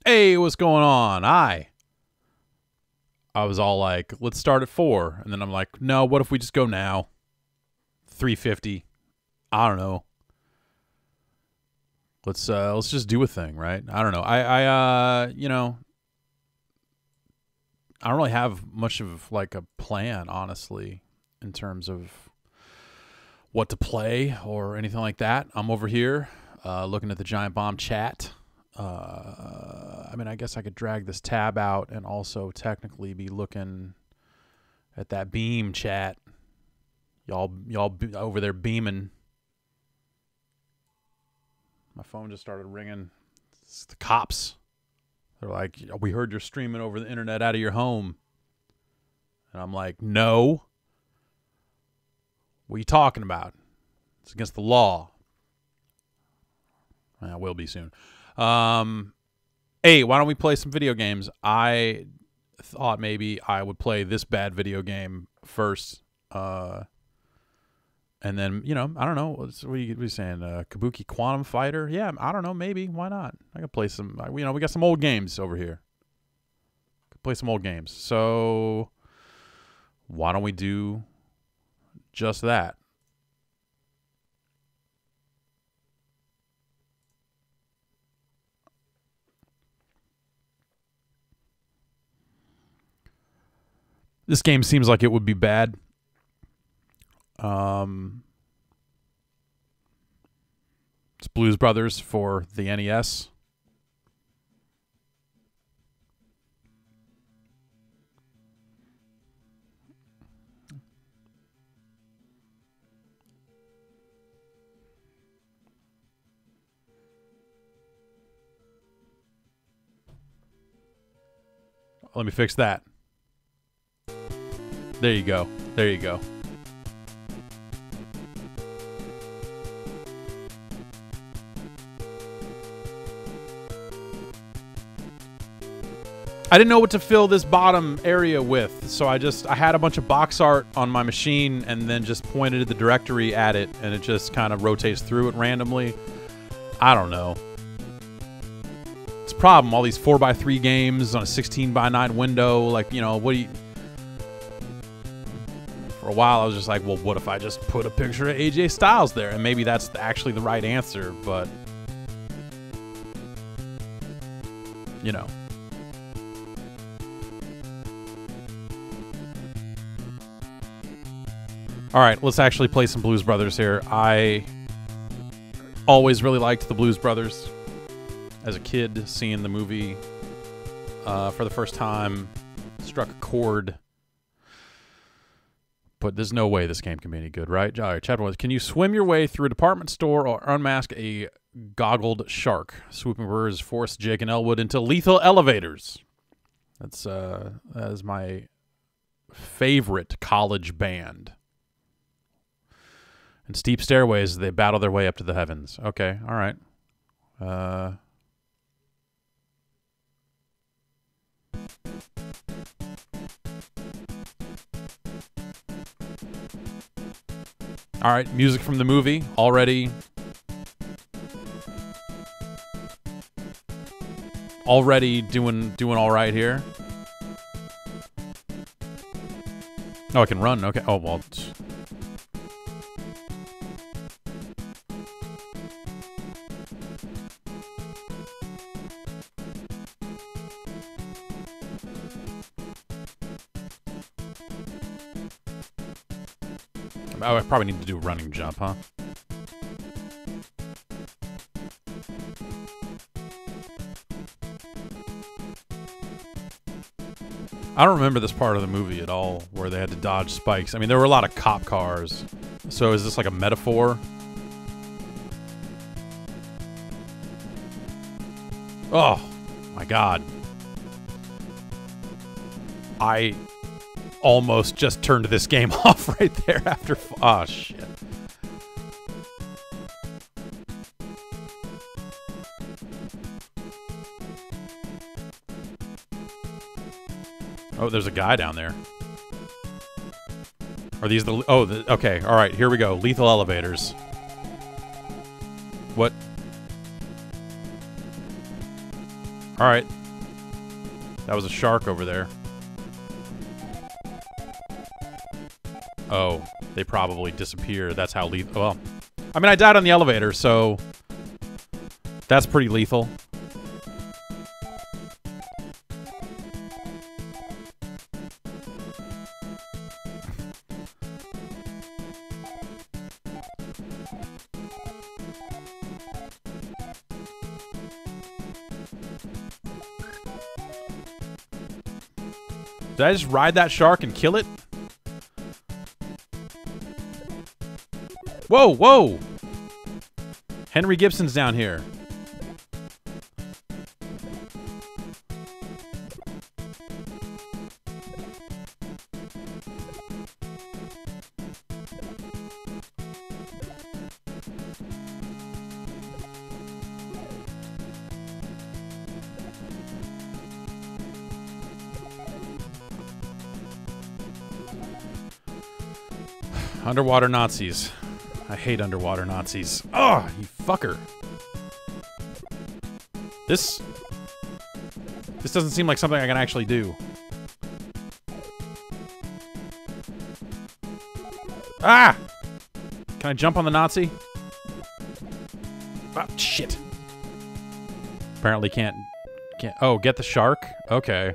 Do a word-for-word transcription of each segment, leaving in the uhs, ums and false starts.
Hey, what's going on? Hi. I was all like, let's start at four. And then I'm like, no, what if we just go now? three fifty. I don't know. Let's uh let's just do a thing, right? I don't know. I I uh you know, I don't really have much of like a plan, honestly, in terms of what to play or anything like that. I'm over here uh looking at the Giant Bomb chat. Uh I mean, I guess I could drag this tab out and also technically be looking at that Beam chat. Y'all y'all be over there beaming. My phone just started ringing. It's the cops. They're like, we heard you're streaming over the internet out of your home. And I'm like, no. What are you talking about? It's against the law. I will be soon. Um, hey, why don't we play some video games? I thought maybe I would play this bad video game first. Uh, and then, you know, I don't know. What's, what, are you, what are you saying? Uh, Kabuki Quantum Fighter? Yeah, I don't know. Maybe. Why not? I could play some, you know, we got some old games over here. Could play some old games. So why don't we do just that? This game seems like it would be bad. Um, it's Blues Brothers for the N E S. Let me fix that. There you go. There you go. I didn't know what to fill this bottom area with, so I just I had a bunch of box art on my machine and then just pointed the directory at it, and it just kind of rotates through it randomly. I don't know. It's a problem. All these four by three games on a sixteen by nine window, like, you know, what do you... For a while, I was just like, well, what if I just put a picture of A J Styles there? And maybe that's actually the right answer, but... You know. All right, let's actually play some Blues Brothers here. I always really liked the Blues Brothers. As a kid, seeing the movie uh, for the first time struck a chord. But there's no way this game can be any good, right? All right, chapter one. Can you swim your way through a department store or unmask a goggled shark? Swooping birds force Jake and Elwood into lethal elevators. That's uh, that is my favorite college band. And steep stairways, they battle their way up to the heavens. Okay, all right. Uh, all right, music from the movie already. Already doing doing all right here. Oh, I can run. Okay. Oh well. Oh, I probably need to do a running jump, huh? I don't remember this part of the movie at all, where they had to dodge spikes. I mean, there were a lot of cop cars. So is this like a metaphor? Oh, my God. I... almost just turned this game off right there after... Oh, shit. Oh, there's a guy down there. Are these the... Oh, the, okay. All right, here we go. Lethal elevators. What? Alright. That was a shark over there. Oh, they probably disappear. That's how lethal. Well, I mean, I died on the elevator, so that's pretty lethal. Did I just ride that shark and kill it? Whoa, whoa! Henry Gibson's down here. Underwater Nazis. I hate underwater Nazis. Oh, you fucker. This... This doesn't seem like something I can actually do. Ah! Can I jump on the Nazi? Ah, shit. Apparently can't... Can't... Oh, get the shark? Okay.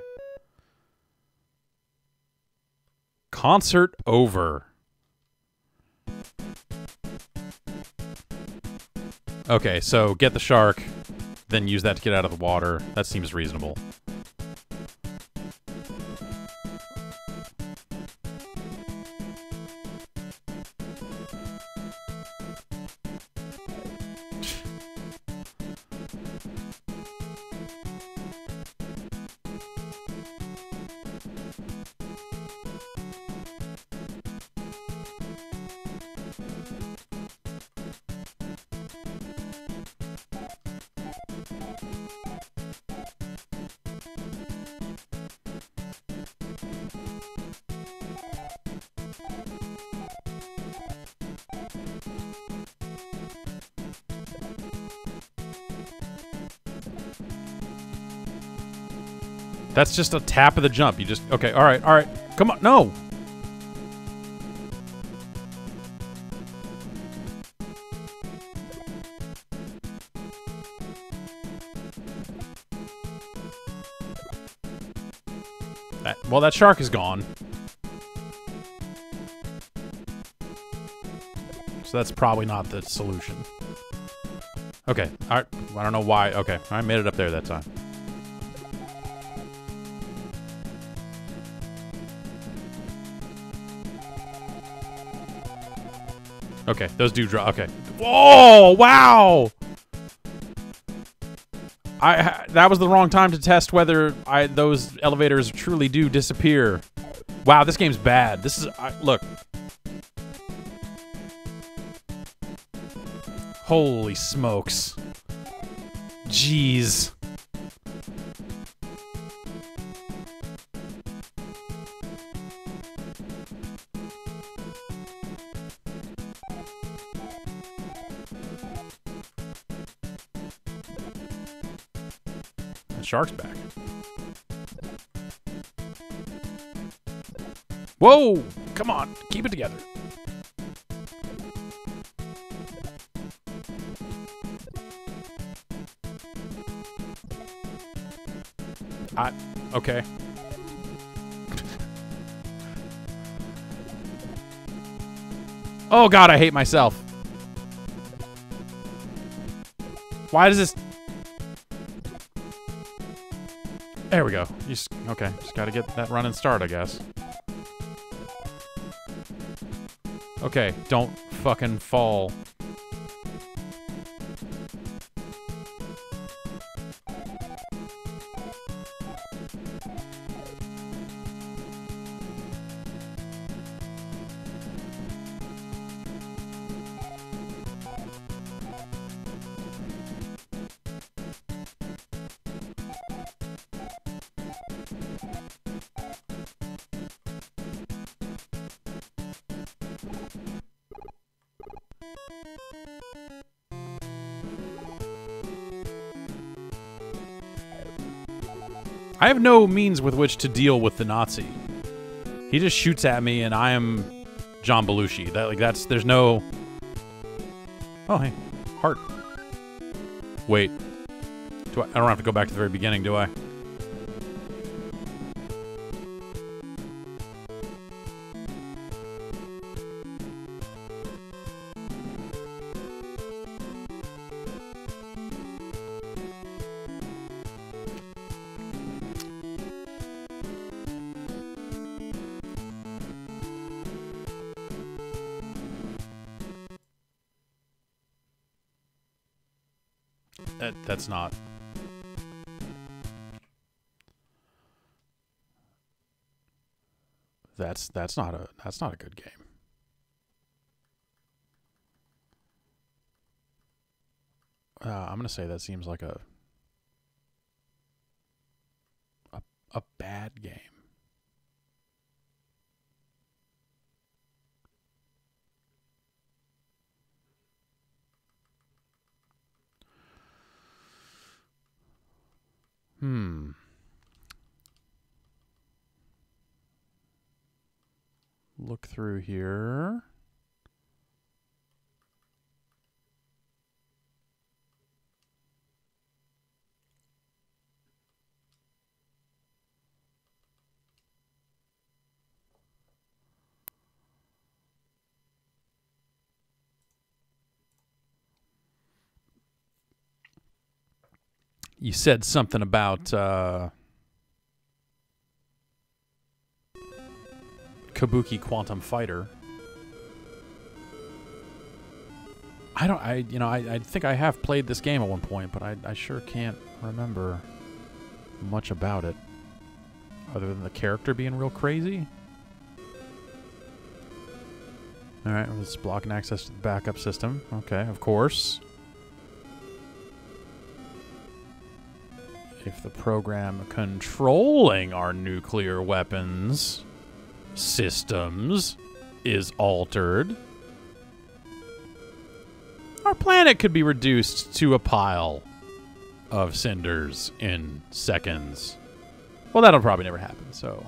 Concert over. Okay, so get the shark, then use that to get out of the water. That seems reasonable. That's just a tap of the jump. You just... Okay, alright, alright. Come on, no! That, well, that shark is gone. So that's probably not the solution. Okay, alright. I don't know why. Okay, I made it up there that time. Okay, those do draw. Okay. Whoa! Wow! I that was the wrong time to test whether I those elevators truly do disappear. Wow, this game's bad. This is I, look. Holy smokes! Jeez. Shark's back. Whoa! Come on, keep it together. I... Okay. Oh god, I hate myself. Why does this... There we go. You just, okay, just gotta get that run and start, I guess. Okay, don't fucking fall. I have no means with which to deal with the Nazi. He just shoots at me, and I am John Belushi. That like that's there's no. Oh hey, heart. Wait, do I? I don't have to go back to the very beginning, do I? That that's not. That's that's not a that's not a good game. Uh, I'm gonna say that seems like a a a bad game. Hmm. Look through here. You said something about uh, Kabuki Quantum Fighter. I don't. I you know. I, I think I have played this game at one point, but I I sure can't remember much about it, other than the character being real crazy. All right, let's block and access to the backup system. Okay, of course. If the program controlling our nuclear weapons systems is altered, our planet could be reduced to a pile of cinders in seconds. Well, that'll probably never happen, so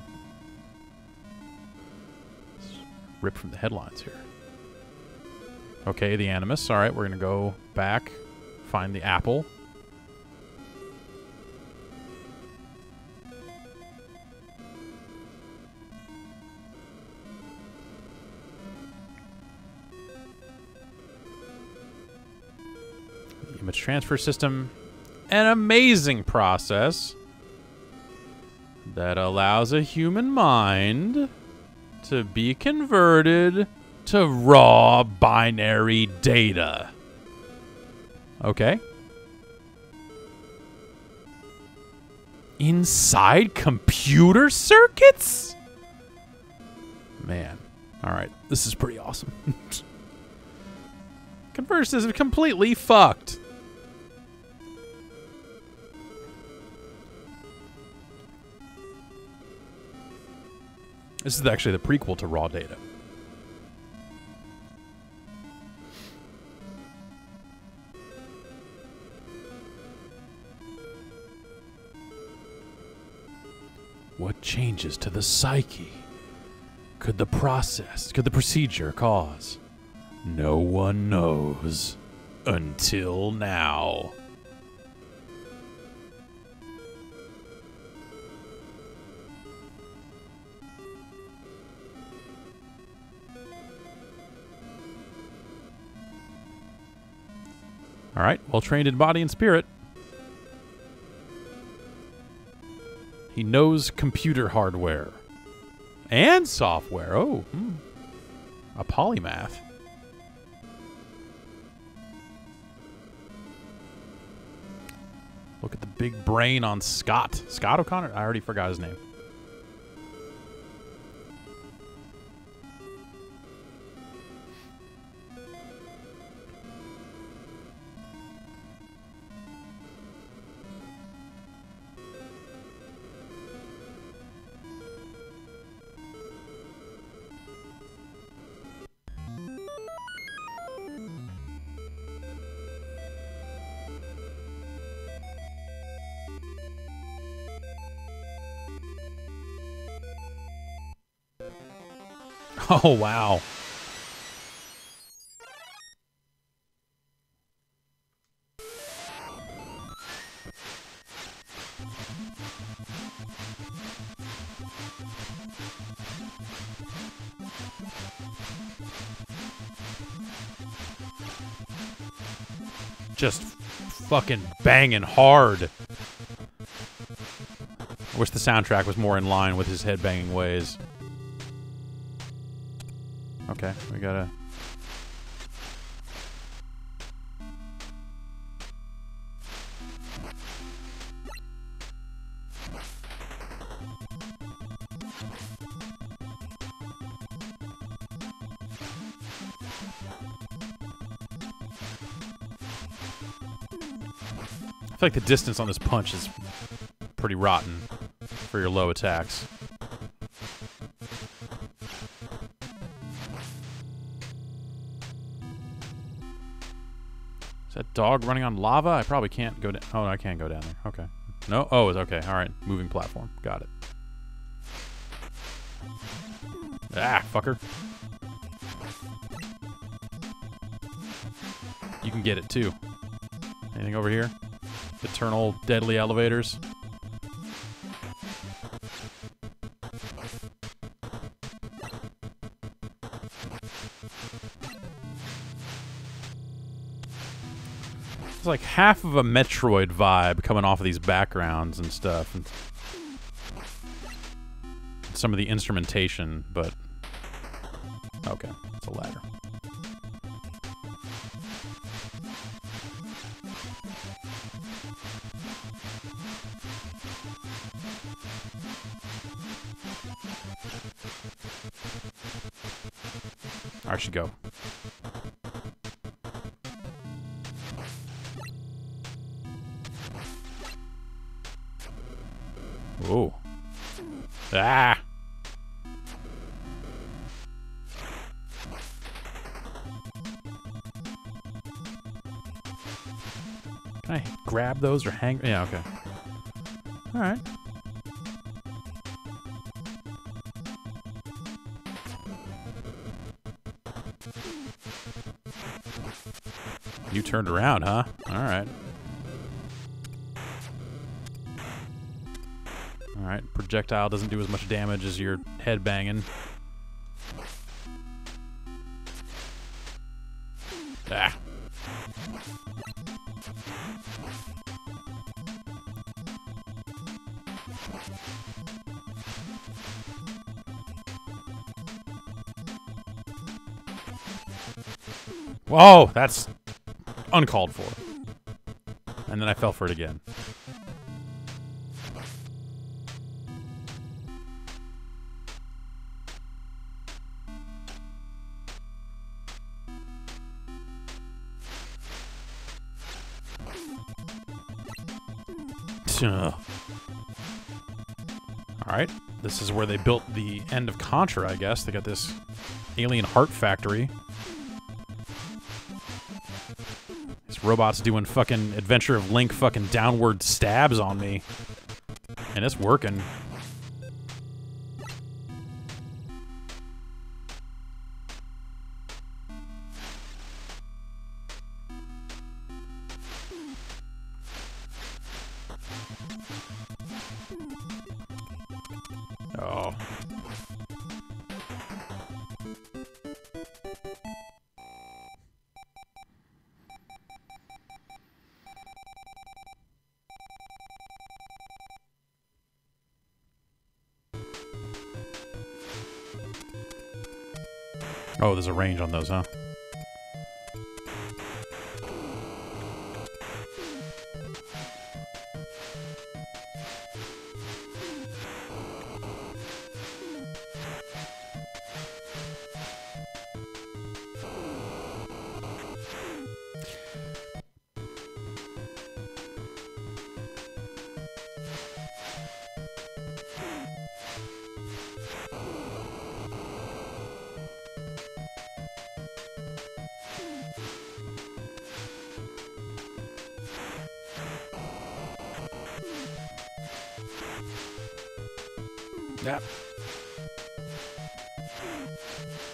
let's rip from the headlines here. Okay, the Animus. All right, we're going to go back, find the apple. Image transfer system, an amazing process that allows a human mind to be converted to raw binary data. Okay. Inside computer circuits? Man. All right. This is pretty awesome. Converse is completely fucked. This is actually the prequel to Raw Data. What changes to the psyche could the process, could the procedure cause? No one knows until now. All right, well trained in body and spirit. He knows computer hardware and software. Oh, hmm. A polymath. Look at the big brain on Scott. Scott O'Connor? I already forgot his name. Oh, wow. Just fucking banging hard. I wish the soundtrack was more in line with his headbanging ways. Okay, we gotta... I feel like the distance on this punch is pretty rotten for your low attacks. Is that dog running on lava? I probably can't go down. Oh, I can't go down there. Okay. No? Oh, it's okay. All right. Moving platform. Got it. Ah, fucker. You can get it, too. Anything over here? Eternal deadly elevators. It's like half of a Metroid vibe coming off of these backgrounds and stuff. And some of the instrumentation, but... Okay, it's a ladder. I should go. Ooh. Ah! Can I grab those or hang? Yeah, okay. Alright. You turned around, huh? Alright. Alright, projectile doesn't do as much damage as your head banging. Ah. Whoa, that's uncalled for. And then I fell for it again. Alright, this is where they built the end of Contra, I guess. They got this alien heart factory. This robot's doing fucking Adventure of Link fucking downward stabs on me. And it's working. Oh. Oh, there's a range on those, huh? Yep.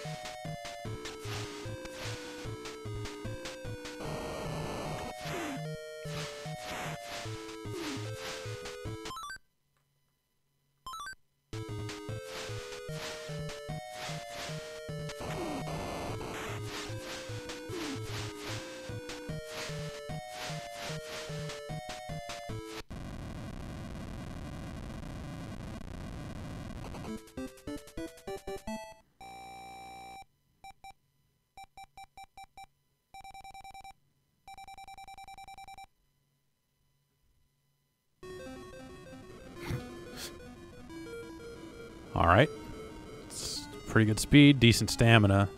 All right. It's pretty good speed, decent stamina.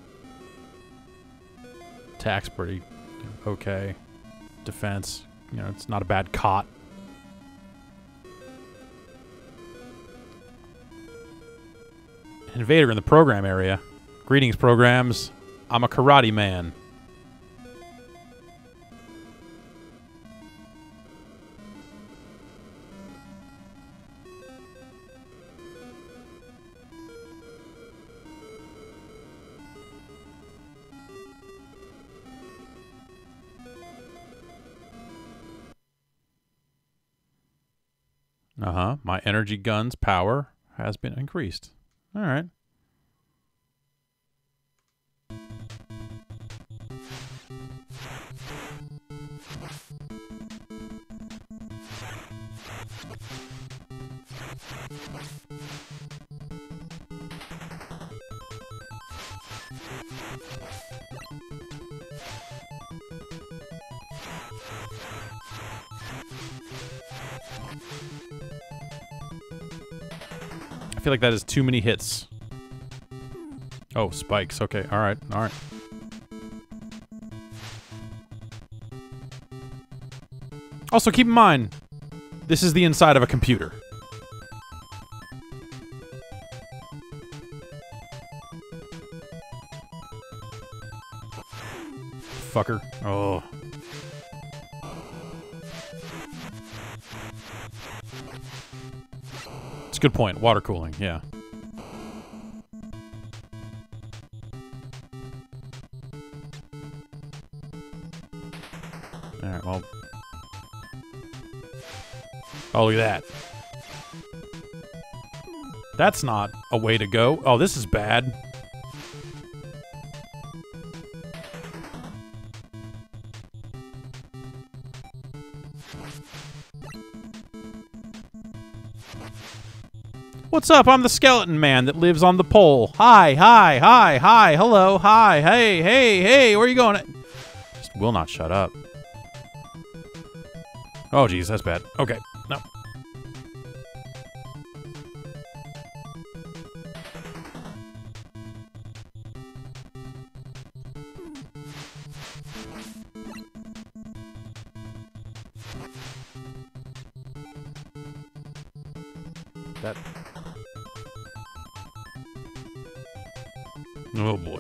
Attack's pretty okay. Defense, you know, it's not a bad cot. Invader in the program area. Greetings, programs. I'm a karate man. Uh-huh. My energy gun's power has been increased. All right. I feel like that is too many hits. Oh, spikes. Okay. All right. All right. Also, keep in mind, this is the inside of a computer. Fucker. Oh. It's a good point. Water cooling, yeah. Alright, well. Oh, look at that. That's not a way to go. Oh, this is bad. What's up? I'm the skeleton man that lives on the pole. Hi, hi, hi, hi, hello, hi, hey, hey, hey, where are you going? Just will not shut up. Oh, geez, that's bad. Okay, no. That... Oh boy.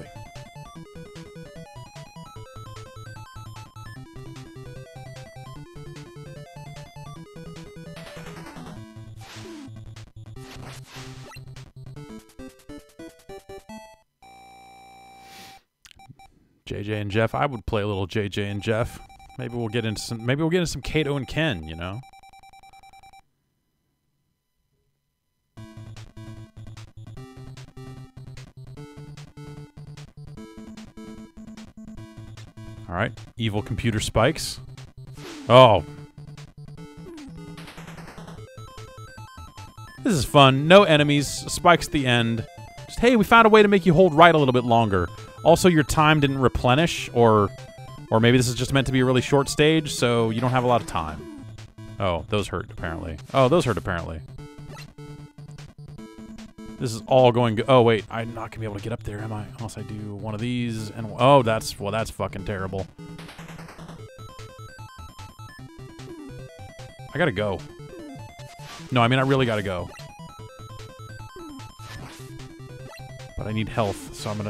J J and Jeff. I would play a little J J and Jeff. Maybe we'll get into some maybe we'll get into some Kato and Ken, you know. All right, evil computer spikes. Oh. This is fun. No enemies. Spikes at the end. Just, hey, we found a way to make you hold right a little bit longer. Also, your time didn't replenish, or or maybe this is just meant to be a really short stage, so you don't have a lot of time. Oh, those hurt, apparently. Oh, those hurt, apparently. This is all going good. Oh, wait. I'm not going to be able to get up there, am I? Unless I do one of these. And oh, that's... Well, that's fucking terrible. I gotta go. No, I mean, I really gotta go. But I need health, so I'm gonna...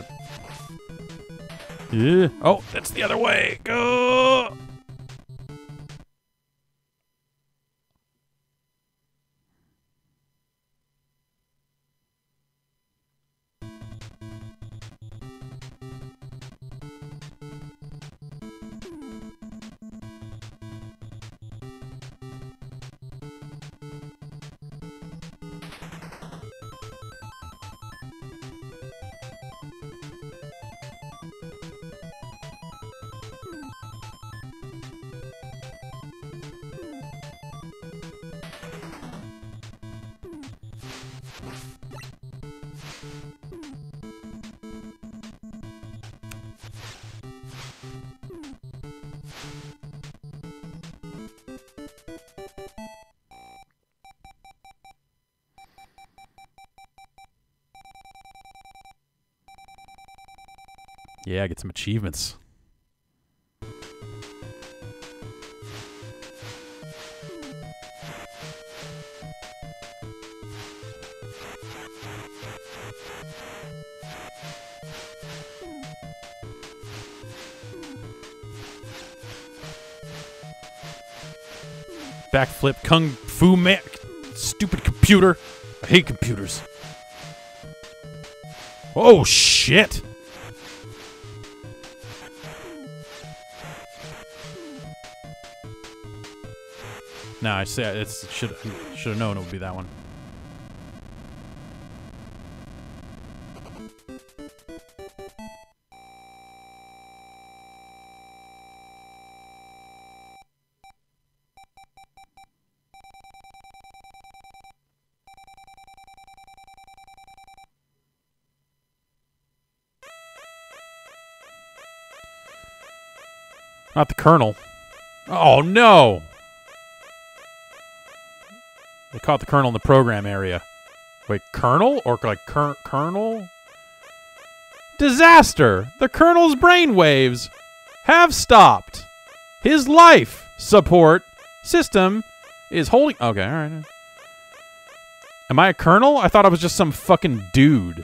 Yeah. Oh, that's the other way. Go! Yeah, get some achievements. Backflip, kung fu man. Stupid computer. I hate computers. Oh, shit. No, I say it's should should have known it would be that one. Not the Colonel. Oh, no! They caught the Colonel in the program area. Wait, Colonel? Or like cur Colonel? Disaster! The Colonel's brainwaves have stopped. His life support system is holding... Okay, alright. Am I a Colonel? I thought I was just some fucking dude.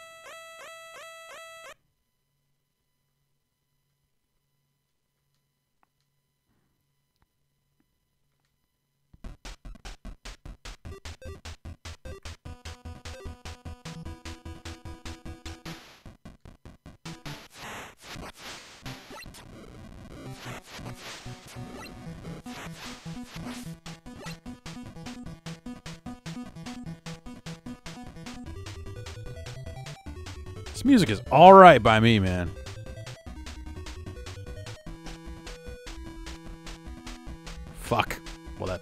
This music is alright by me, man. Fuck. Well, that...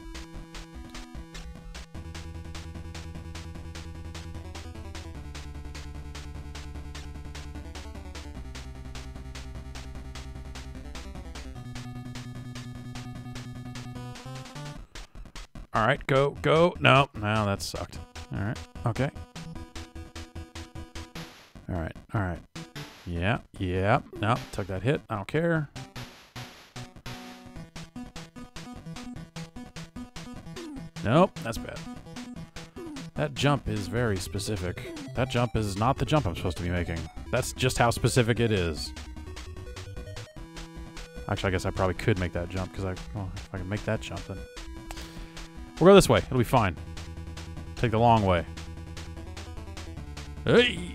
Alright, go, go. No, no, that sucked. Alright, okay. Alright, alright. Yeah, yeah. No, took that hit. I don't care. Nope, that's bad. That jump is very specific. That jump is not the jump I'm supposed to be making. That's just how specific it is. Actually, I guess I probably could make that jump, because I, well, if I can make that jump, then... We'll go this way. It'll be fine. Take the long way. Hey!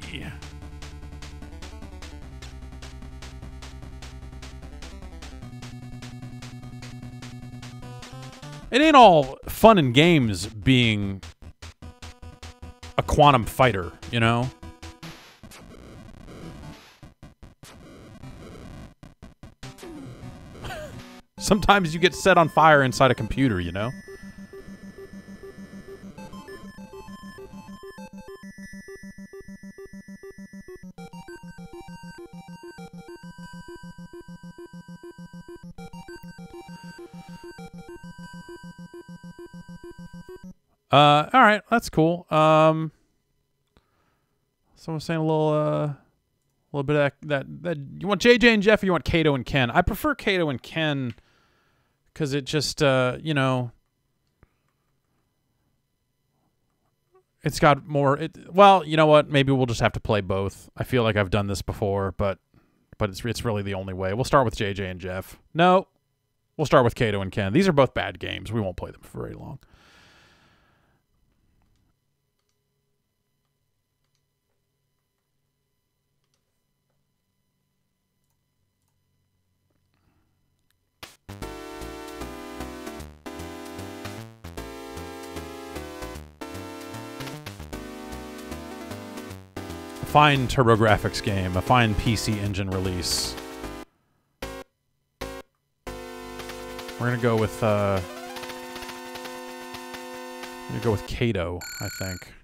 It ain't all fun and games being a quantum fighter, you know? Sometimes you get set on fire inside a computer, you know? Uh, all right, that's cool. Um, someone's saying a little, uh, a little bit of that, that, that. You want J J and Jeff, or you want Kato and Ken? I prefer Kato and Ken, because it just, uh, you know, it's got more. It, well, you know what? Maybe we'll just have to play both. I feel like I've done this before, but, but it's it's really the only way. We'll start with J J and Jeff. No, we'll start with Kato and Ken. These are both bad games. We won't play them for very long. Fine TurboGrafx game, a fine P C Engine release. We're gonna go with uh we're gonna go with Kato, I think.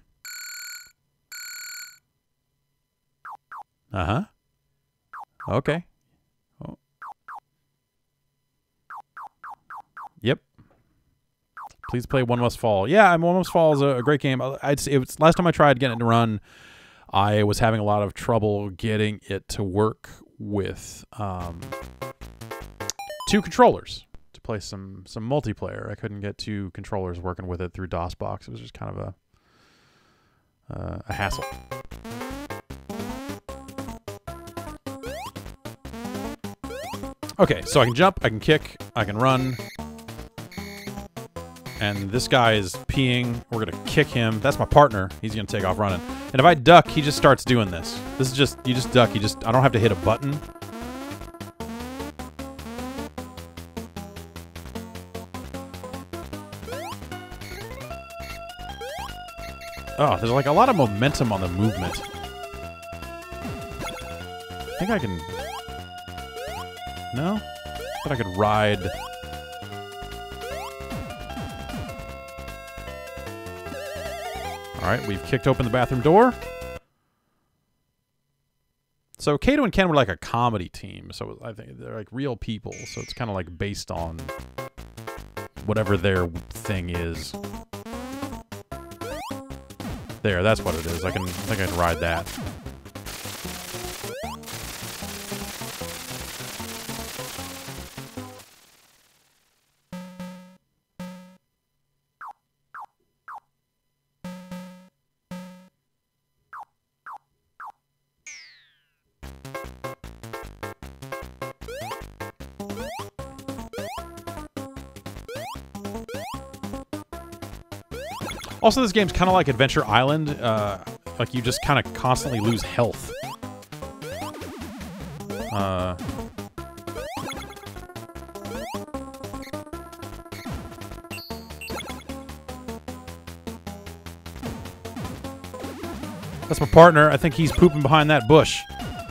Uh-huh. Okay. Oh. Yep. Please play One Must Fall. Yeah, One Must Fall is a, a great game. I'd say it was last time I tried getting it to run. I was having a lot of trouble getting it to work with um, two controllers to play some some multiplayer. I couldn't get two controllers working with it through DOSBox. It was just kind of a uh, a hassle. Okay, so I can jump, I can kick, I can run. And this guy is peeing. We're going to kick him. That's my partner. He's going to take off running. And if I duck, he just starts doing this. This is just, you just duck. You just, I don't have to hit a button. Oh, there's like a lot of momentum on the movement. I think I can... No? I thought I could ride... Alright, we've kicked open the bathroom door. So Kato and Ken were like a comedy team, so I think they're like real people, so it's kind of like based on whatever their thing is. There, that's what it is. I can, I think I can ride that. Also, this game's kind of like Adventure Island. Uh, like, you just kind of constantly lose health. Uh... That's my partner. I think he's pooping behind that bush.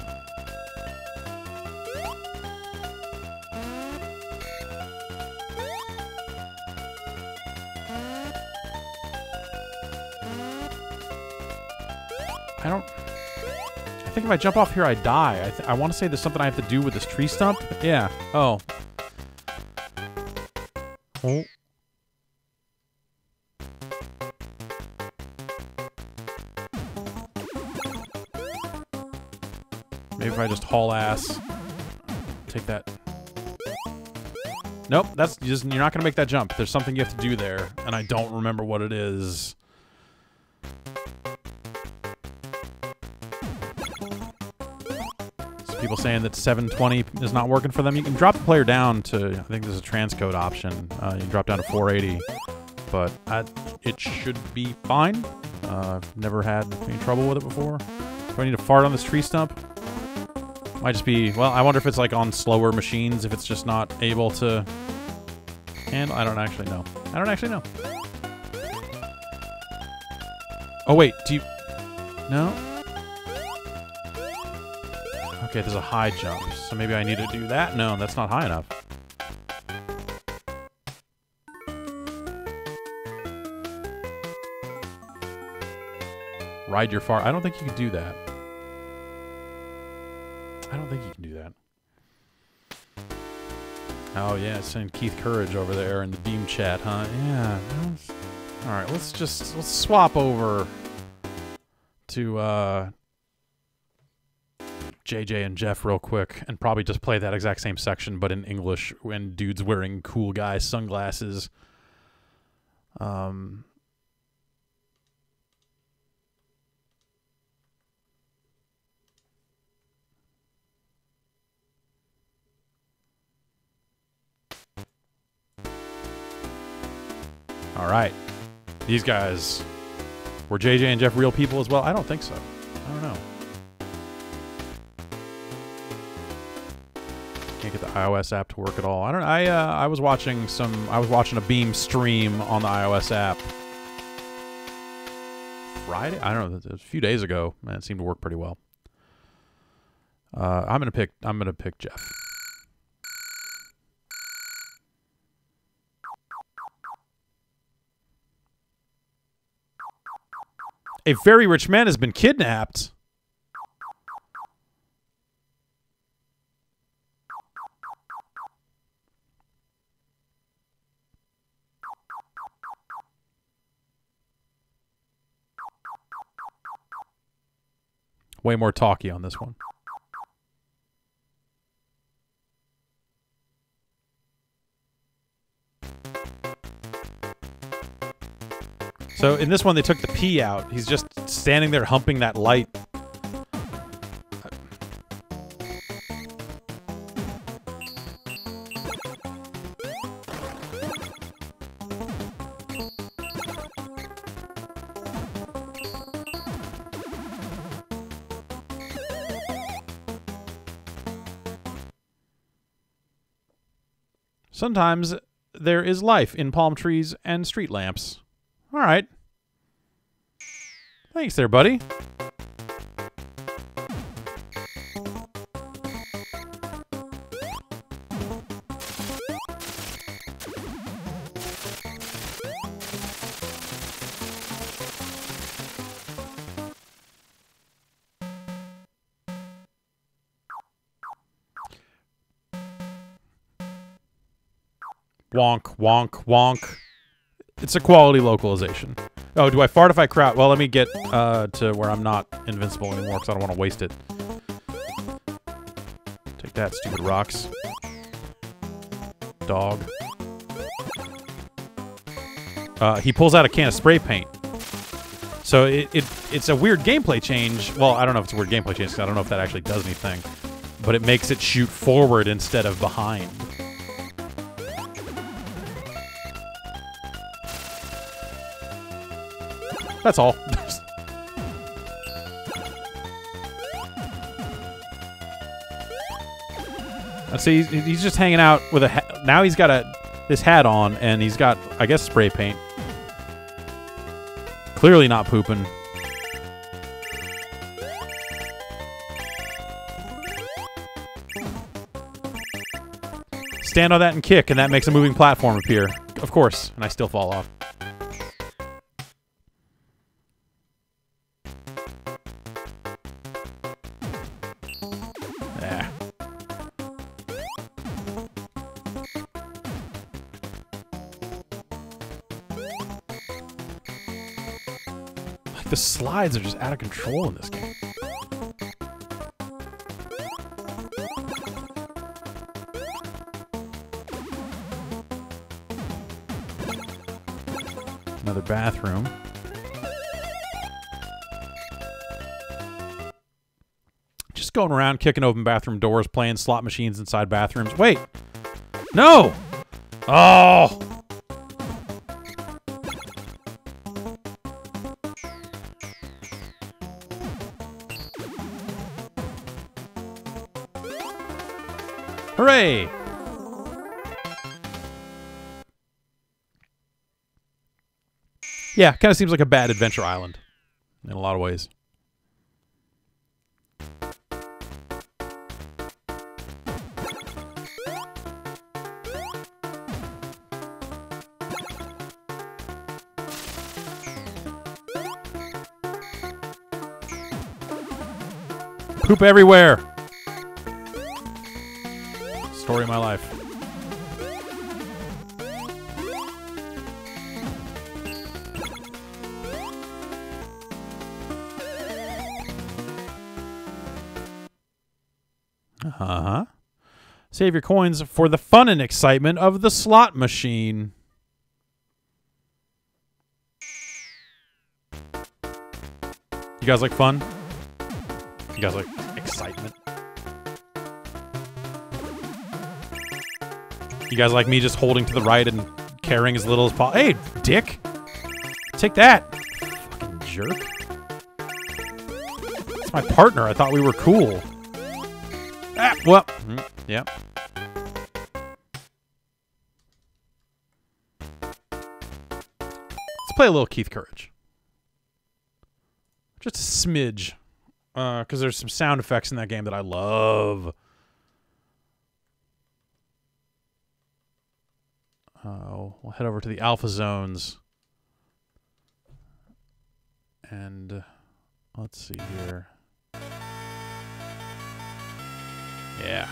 I don't... I think if I jump off here, I die. I, th I want to say there's something I have to do with this tree stump. Yeah. Oh. Oh. Maybe if I just haul ass. Take that. Nope, that's just, you're not going to make that jump. There's something you have to do there, and I don't remember what it is. People saying that seven twenty is not working for them. You can drop the player down to, I think there's a transcode option. Uh, you can drop down to four eighty, but I, it should be fine. Uh, I've never had any trouble with it before. Do I need to fart on this tree stump? Might just be, well, I wonder if it's like on slower machines, if it's just not able to handle. I don't actually know. I don't actually know. Oh, wait, do you... No? Okay, there's a high jump, so maybe I need to do that? No, that's not high enough. Ride your fart. I don't think you can do that. I don't think you can do that. Oh, yeah, it's saying Keith Courage over there in the Beam chat, huh? Yeah. Alright, let's just... Let's swap over to, uh... J J and Jeff real quick, and probably just play that exact same section, but in English, when dude's wearing cool guy sunglasses. Um... All right. These guys, were J J and Jeff real people as well? I don't think so. I don't know. Can't get the iOS app to work at all. I don't. I uh, I was watching some. I was watching a Beam stream on the iOS app Friday. I don't know. It was a few days ago, and it seemed to work pretty well. Uh, I'm gonna pick. I'm gonna pick Jeff. A very rich man has been kidnapped. Way more talky on this one. So in this one, they took the P out. He's just standing there humping that light. Sometimes there is life in palm trees and street lamps. All right. Thanks there, buddy. Wonk, wonk, wonk. It's a quality localization. Oh, do I fart if I crouch? Well, let me get uh, to where I'm not invincible anymore because I don't want to waste it. Take that, stupid rocks. Dog. Uh, he pulls out a can of spray paint. So it, it it's a weird gameplay change. Well, I don't know if it's a weird gameplay change because I don't know if that actually does anything. But it makes it shoot forward instead of behind. That's all. Let's see, he's, he's just hanging out with a ha now he's got a this hat on, and he's got, I guess, spray paint. Clearly not pooping. Stand on that and kick, and that makes a moving platform appear. Of course, and I still fall off. The slides are just out of control in this game. Another bathroom. Just going around kicking open bathroom doors, playing slot machines inside bathrooms. Wait! No! Oh! Hooray! Yeah, kind of seems like a bad Adventure Island in a lot of ways. Poop everywhere! Story of my life. Uh-huh. Save your coins for the fun and excitement of the slot machine. You guys like fun? You guys like excitement? You guys like me just holding to the right and carrying as little as possible? Hey, dick! Take that! Fucking jerk. It's my partner. I thought we were cool. Ah, well. Mm, yeah. Let's play a little Keith Courage. Just a smidge. Uh, because there's some sound effects in that game that I love. Uh, we'll head over to the Alpha Zones. And uh, let's see here. Yeah.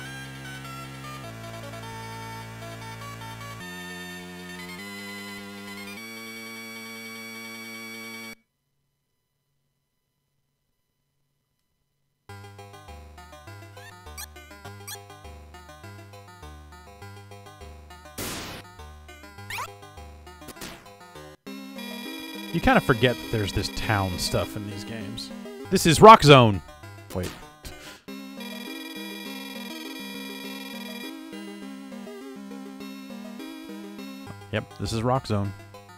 You kind of forget that there's this town stuff in these games. This is Rock Zone. Wait. Yep, this is Rock Zone.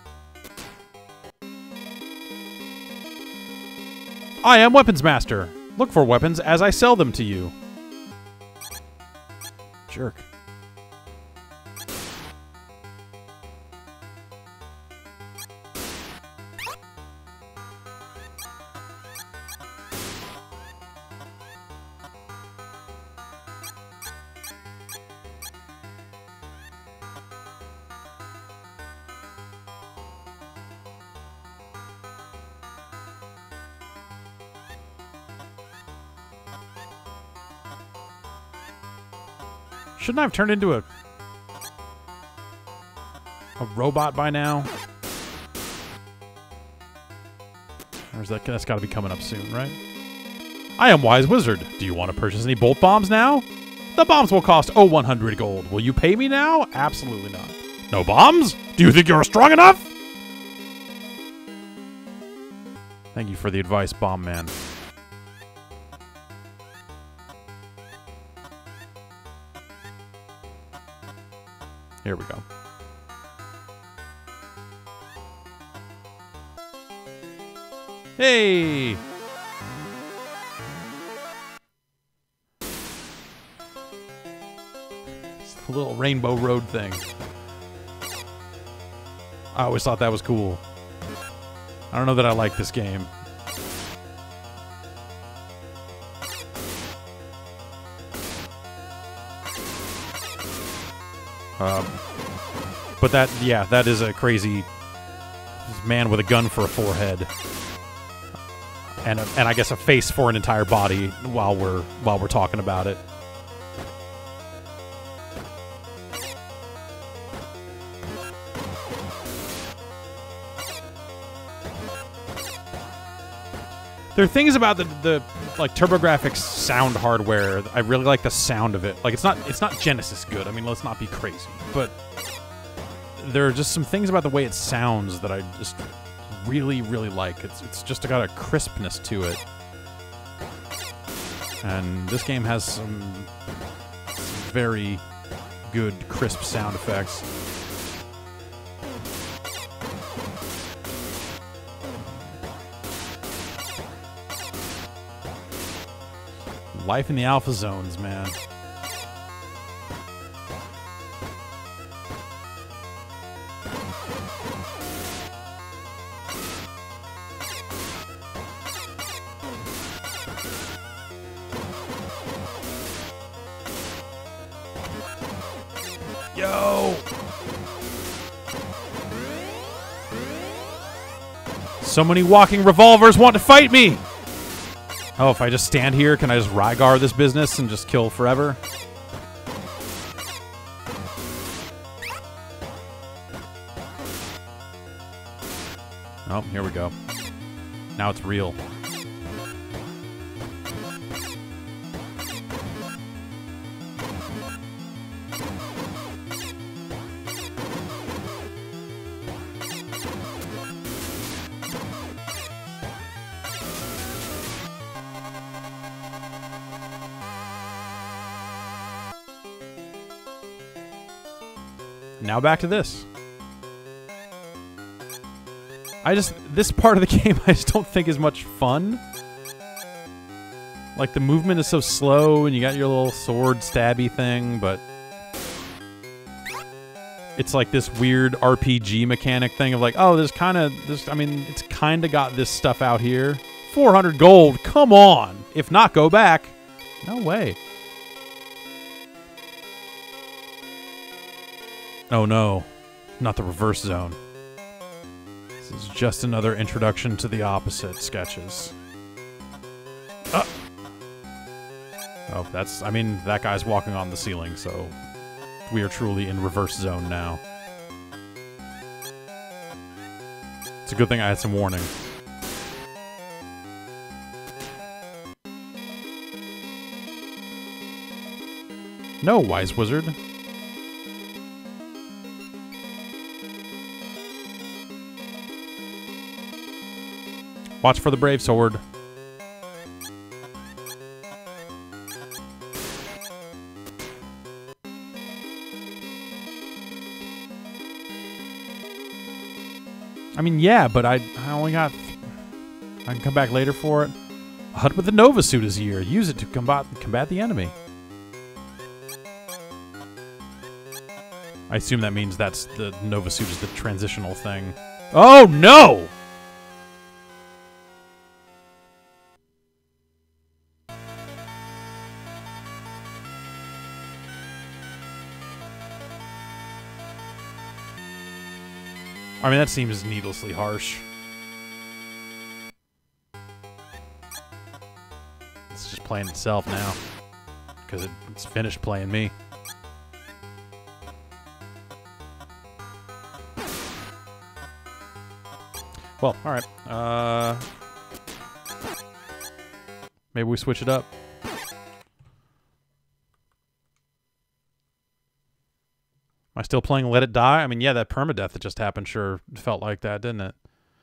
I am Weapons Master. Look for weapons as I sell them to you. Jerk. Shouldn't I have turned into a a robot by now? Or is that that's got to be coming up soon, right? I am Wise Wizard. Do you want to purchase any bolt bombs now? The bombs will cost oh one hundred gold. Will you pay me now? Absolutely not. No bombs? Do you think you're strong enough? Thank you for the advice, Bomb Man. Here we go. Hey! It's the little Rainbow Road thing. I always thought that was cool. I don't know that I like this game. Um, but that, yeah, that is a crazy man with a gun for a forehead, and a, and I guess a face for an entire body. While we're while we're talking about it, there are things about the the like TurboGrafx sound hardware. I really like the sound of it. Like it's not it's not Genesis good. I mean, let's not be crazy, but there are just some things about the way it sounds that I just really really like. It's it's just got a crispness to it, and this game has some very good crisp sound effects. Life in the Alpha Zones, man. Yo! So many walking revolvers want to fight me! Oh, if I just stand here, can I just Rygar this business and just kill forever? Oh, here we go. Now it's real. Now back to this. I just, this part of the game I just don't think is much fun. Like the movement is so slow and you got your little sword stabby thing, but it's like this weird R P G mechanic thing of like, oh, there's kind of, this. I mean, it's kind of got this stuff out here. four hundred gold, come on. If not, go back. No way. Oh no, not the reverse zone. This is just another introduction to the opposite sketches. Uh. Oh, that's, I mean, that guy's walking on the ceiling, so we are truly in reverse zone now. It's a good thing I had some warning. No, Wise Wizard. Watch for the brave sword. I mean, yeah, but I I only got... I can come back later for it. A hut with the Nova suit is here. Use it to combat combat the enemy. I assume that means that's the Nova suit is the transitional thing. Oh, no! I mean, that seems needlessly harsh. It's just playing itself now. Because it, it's finished playing me. Well, alright. Uh, maybe we switch it up. Am I still playing Let It Die? I mean, yeah, that permadeath that just happened sure felt like that, didn't it?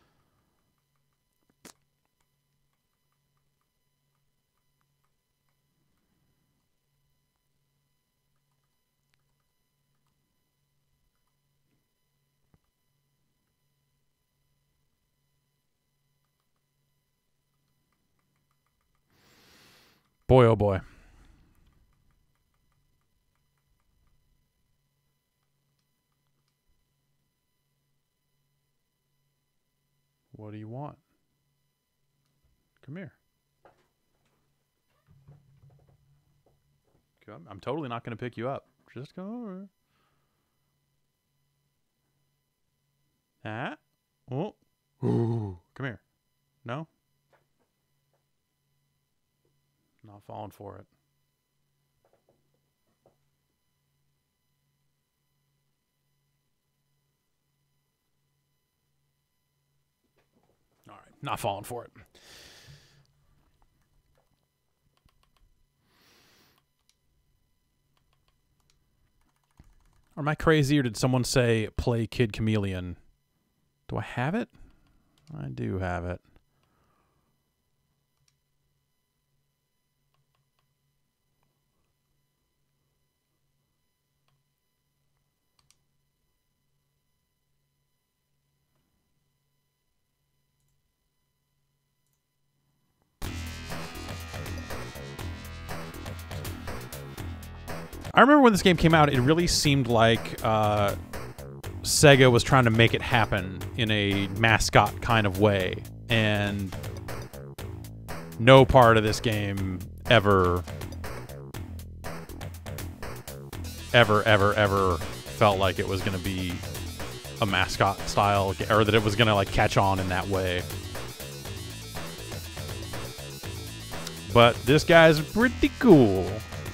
Boy, oh boy. What do you want? Come here. Come. I'm totally not going to pick you up. Just come over. Ah. Oh. Ooh. Come here. No? Not falling for it. All right, not falling for it. Or am I crazy, or did someone say play Kid Chameleon? Do I have it? I do have it. I remember when this game came out, it really seemed like uh, Sega was trying to make it happen in a mascot kind of way. And no part of this game ever, ever, ever, ever felt like it was going to be a mascot style, or that it was going to like catch on in that way. But this guy's pretty cool.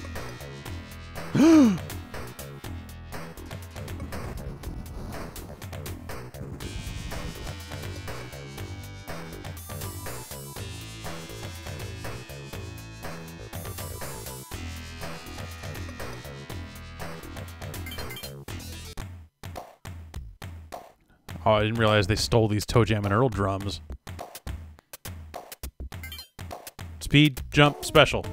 Oh, I didn't realize they stole these Toe Jam and Earl drums. Speed, jump, special.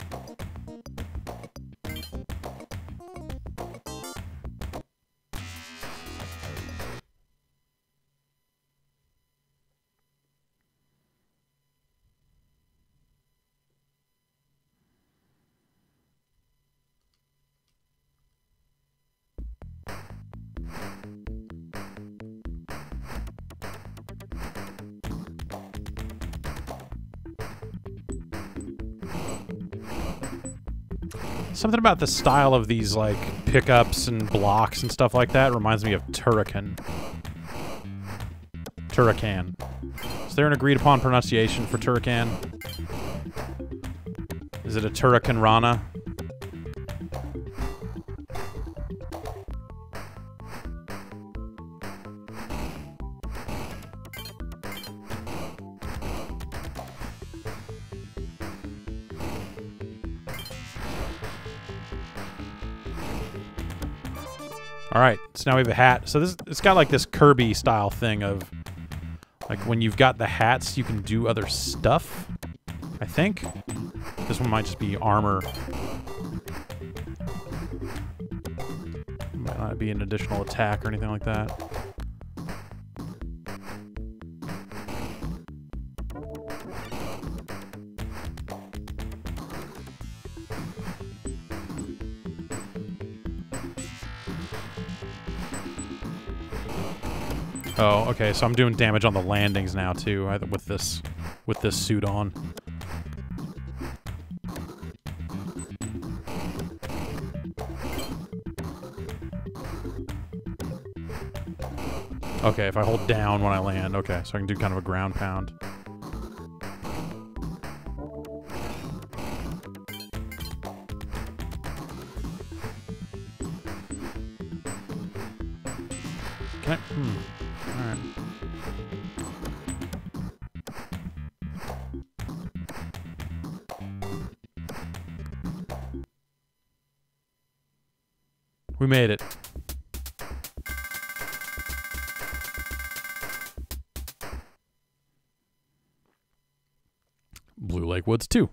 Something about the style of these, like, pickups and blocks and stuff like that reminds me of Turrican. Turrican. Is there an agreed-upon pronunciation for Turrican? Is it a Turrican Rana? All right, so now we have a hat. So this it's got like this Kirby style thing of Like, when you've got the hats, you can do other stuff, I think. This one might just be armor. Might not be an additional attack or anything like that. Oh, okay, so I'm doing damage on the landings now too, with this with this suit on. Okay, if I hold down when I land, okay, so I can do kind of a ground pound. Can I? Hmm. Alright. We made it. Blue Lake Woods two.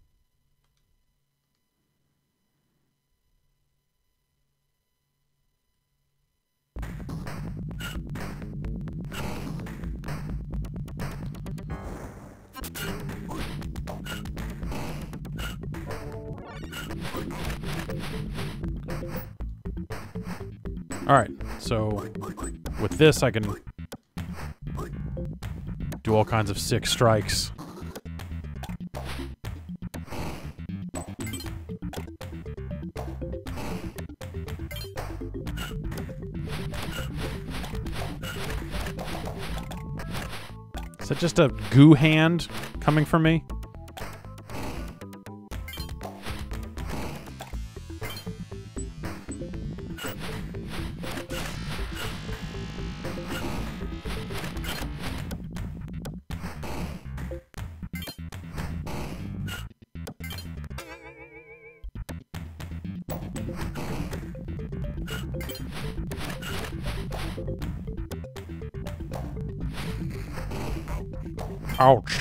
Alright, so with this I can do all kinds of sick strikes. Is that just a goo hand coming from me? Ouch.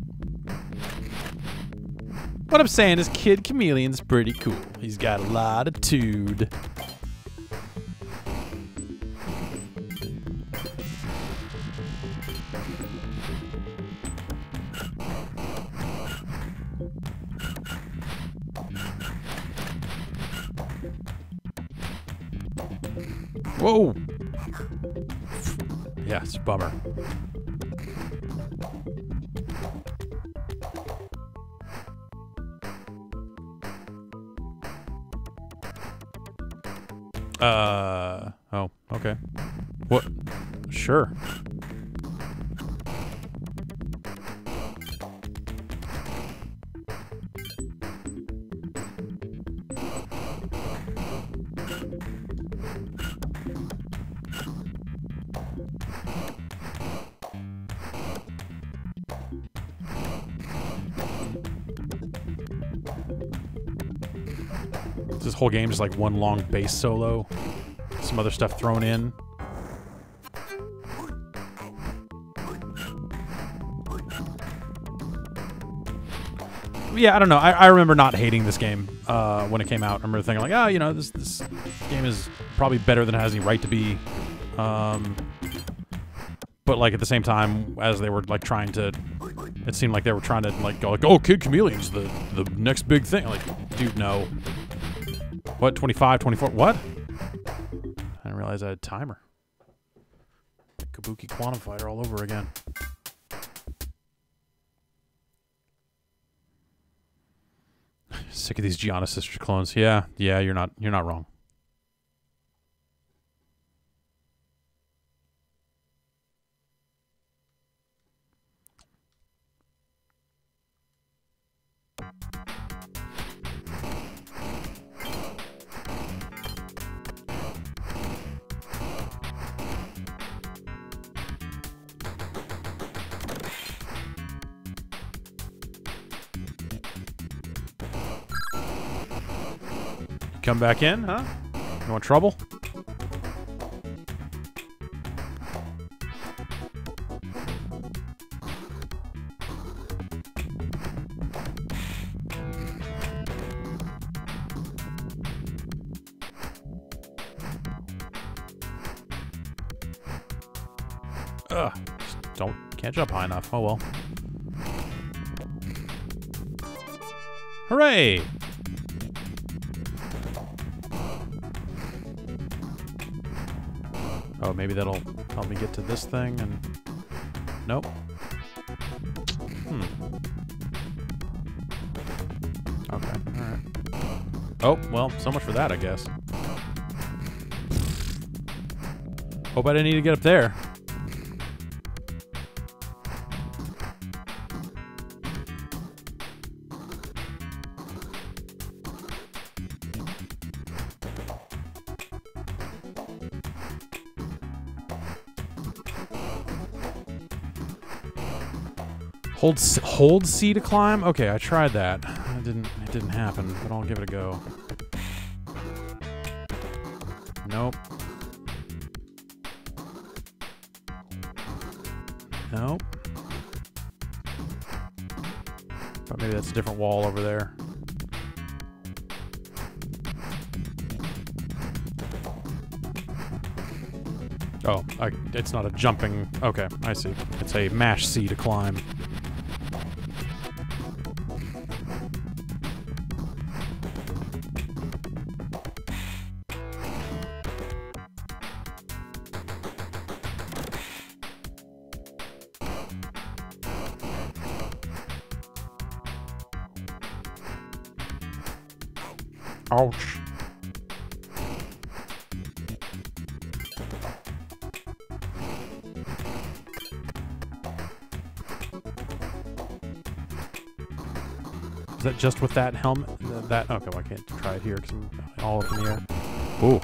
What I'm saying is Kid Chameleon's pretty cool. He's got a lot of tude. Whoa. Yeah, it's a bummer. Uh, oh, okay. What? Sure. This whole game is like one long bass solo. Some other stuff thrown in. Yeah, I don't know. I, I remember not hating this game uh, when it came out. I remember thinking like, oh, you know, this this game is probably better than it has any right to be. Um, but like at the same time, as they were like trying to, it seemed like they were trying to like go like, oh, Kid Chameleon's the the next big thing. Like, dude, no. What? twenty-five, twenty-four? What? I didn't realize I had a timer. Kabuki Quantum Fighter all over again. Sick of these Gianna Sisters clones. Yeah, yeah, you're not you're not wrong. Come back in, huh? You want trouble? Ugh. Just don't, can't jump high enough. Oh well. Hooray! Oh, maybe that'll help me get to this thing and... Nope. Hmm. Okay, alright. Oh, well, so much for that, I guess. Hope I didn't need to get up there. Hold hold C to climb? Okay, I tried that. It didn't it didn't happen, but I'll give it a go. Nope. Nope. But maybe that's a different wall over there. Oh, I, it's not a jumping... Okay, I see. It's a mash C to climb. Ouch. Is that just with that helmet? That okay, well, I can't try it here because I'm all up in the air. Ooh.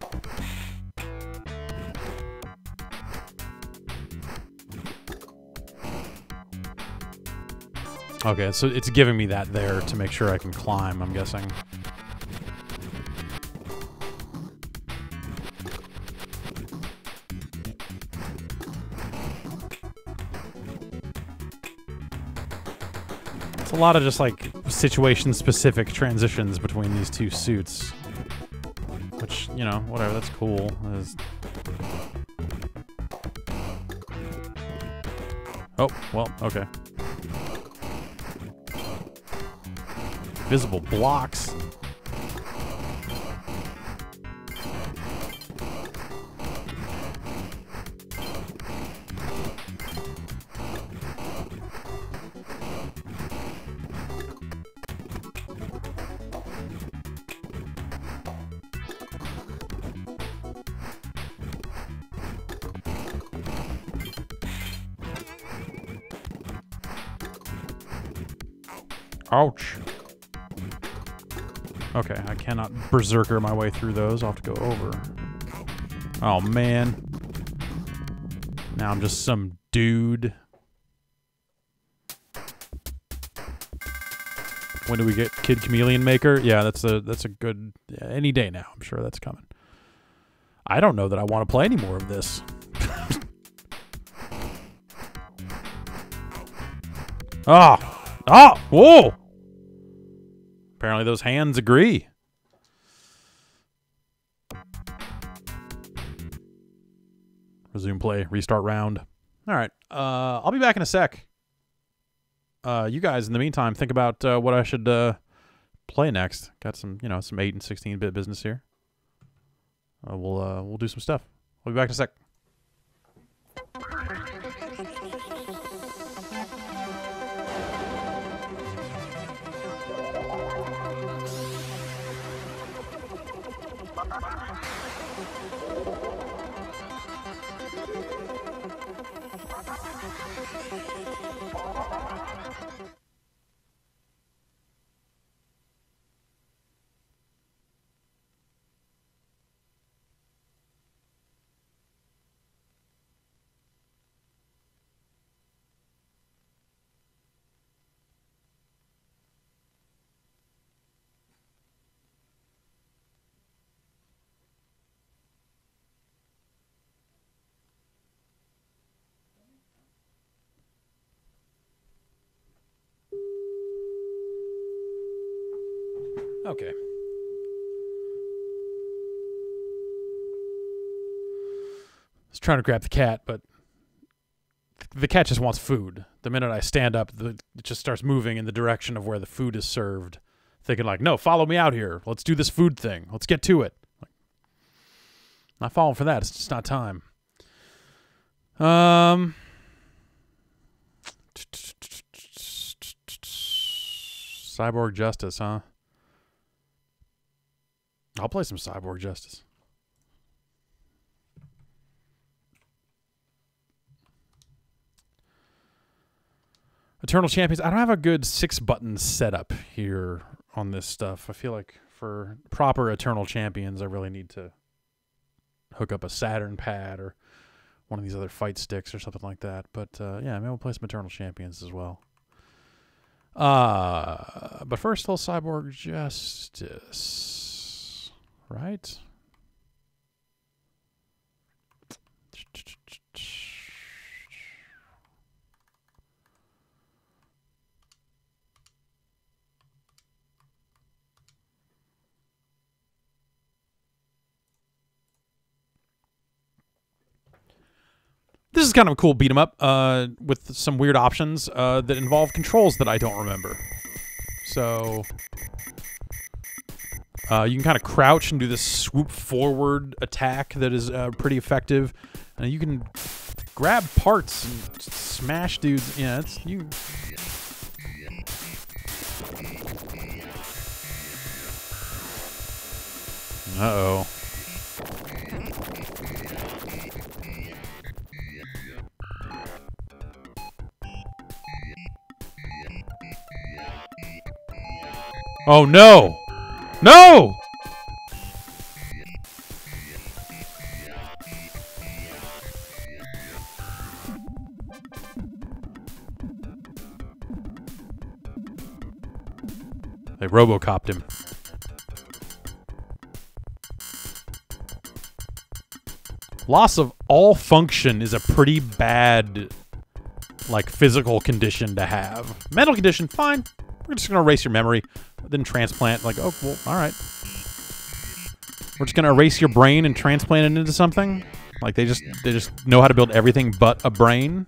Okay, so it's giving me that there to make sure I can climb, I'm guessing. It's a lot of just like situation-specific transitions between these two suits. Which, you know, whatever, that's cool. It's... Oh, well, okay. Visible blocks. Ouch. Okay, I cannot berserker my way through those. I'll have to go over. Oh, man. Now I'm just some dude. When do we get Kid Chameleon Maker? Yeah, that's a that's a good... Yeah, any day now. I'm sure that's coming. I don't know that I want to play any more of this. Ah! Oh, whoa! Apparently those hands agree. Resume play, restart round. All right, uh, I'll be back in a sec. Uh, you guys, in the meantime, think about uh, what I should uh, play next. Got some, you know, some eight and sixteen bit business here. Uh, we'll uh, we'll do some stuff. I'll be back in a sec. Okay. I was trying to grab the cat, but the cat just wants food. The minute I stand up, the, it just starts moving in the direction of where the food is served, thinking like, no, follow me out here. Let's do this food thing. Let's get to it. Like, not falling for that. It's just not time. Um, Cyborg Justice, huh? I'll play some Cyborg Justice. Eternal Champions. I don't have a good six button setup here on this stuff. I feel like for proper Eternal Champions, I really need to hook up a Saturn pad or one of these other fight sticks or something like that. But uh, yeah, maybe we'll play some Eternal Champions as well. Uh, but first, little Cyborg Justice, right? This is kind of a cool beat 'em up uh, with some weird options uh, that involve controls that I don't remember. So uh, you can kind of crouch and do this swoop forward attack that is uh, pretty effective. And you can grab parts and smash dudes. Yeah, it's you. Uh oh. Oh no! No! They RoboCopped him. Loss of all function is a pretty bad, like, physical condition to have. Mental condition, fine. We're just gonna erase your memory. Then transplant, like, oh, well, all right. We're just gonna erase your brain and transplant it into something? Like, they just they just know how to build everything but a brain?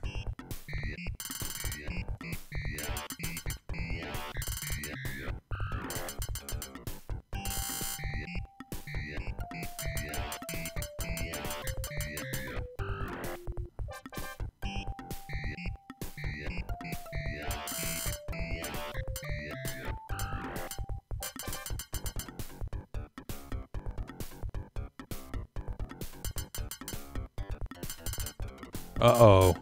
Uh-oh.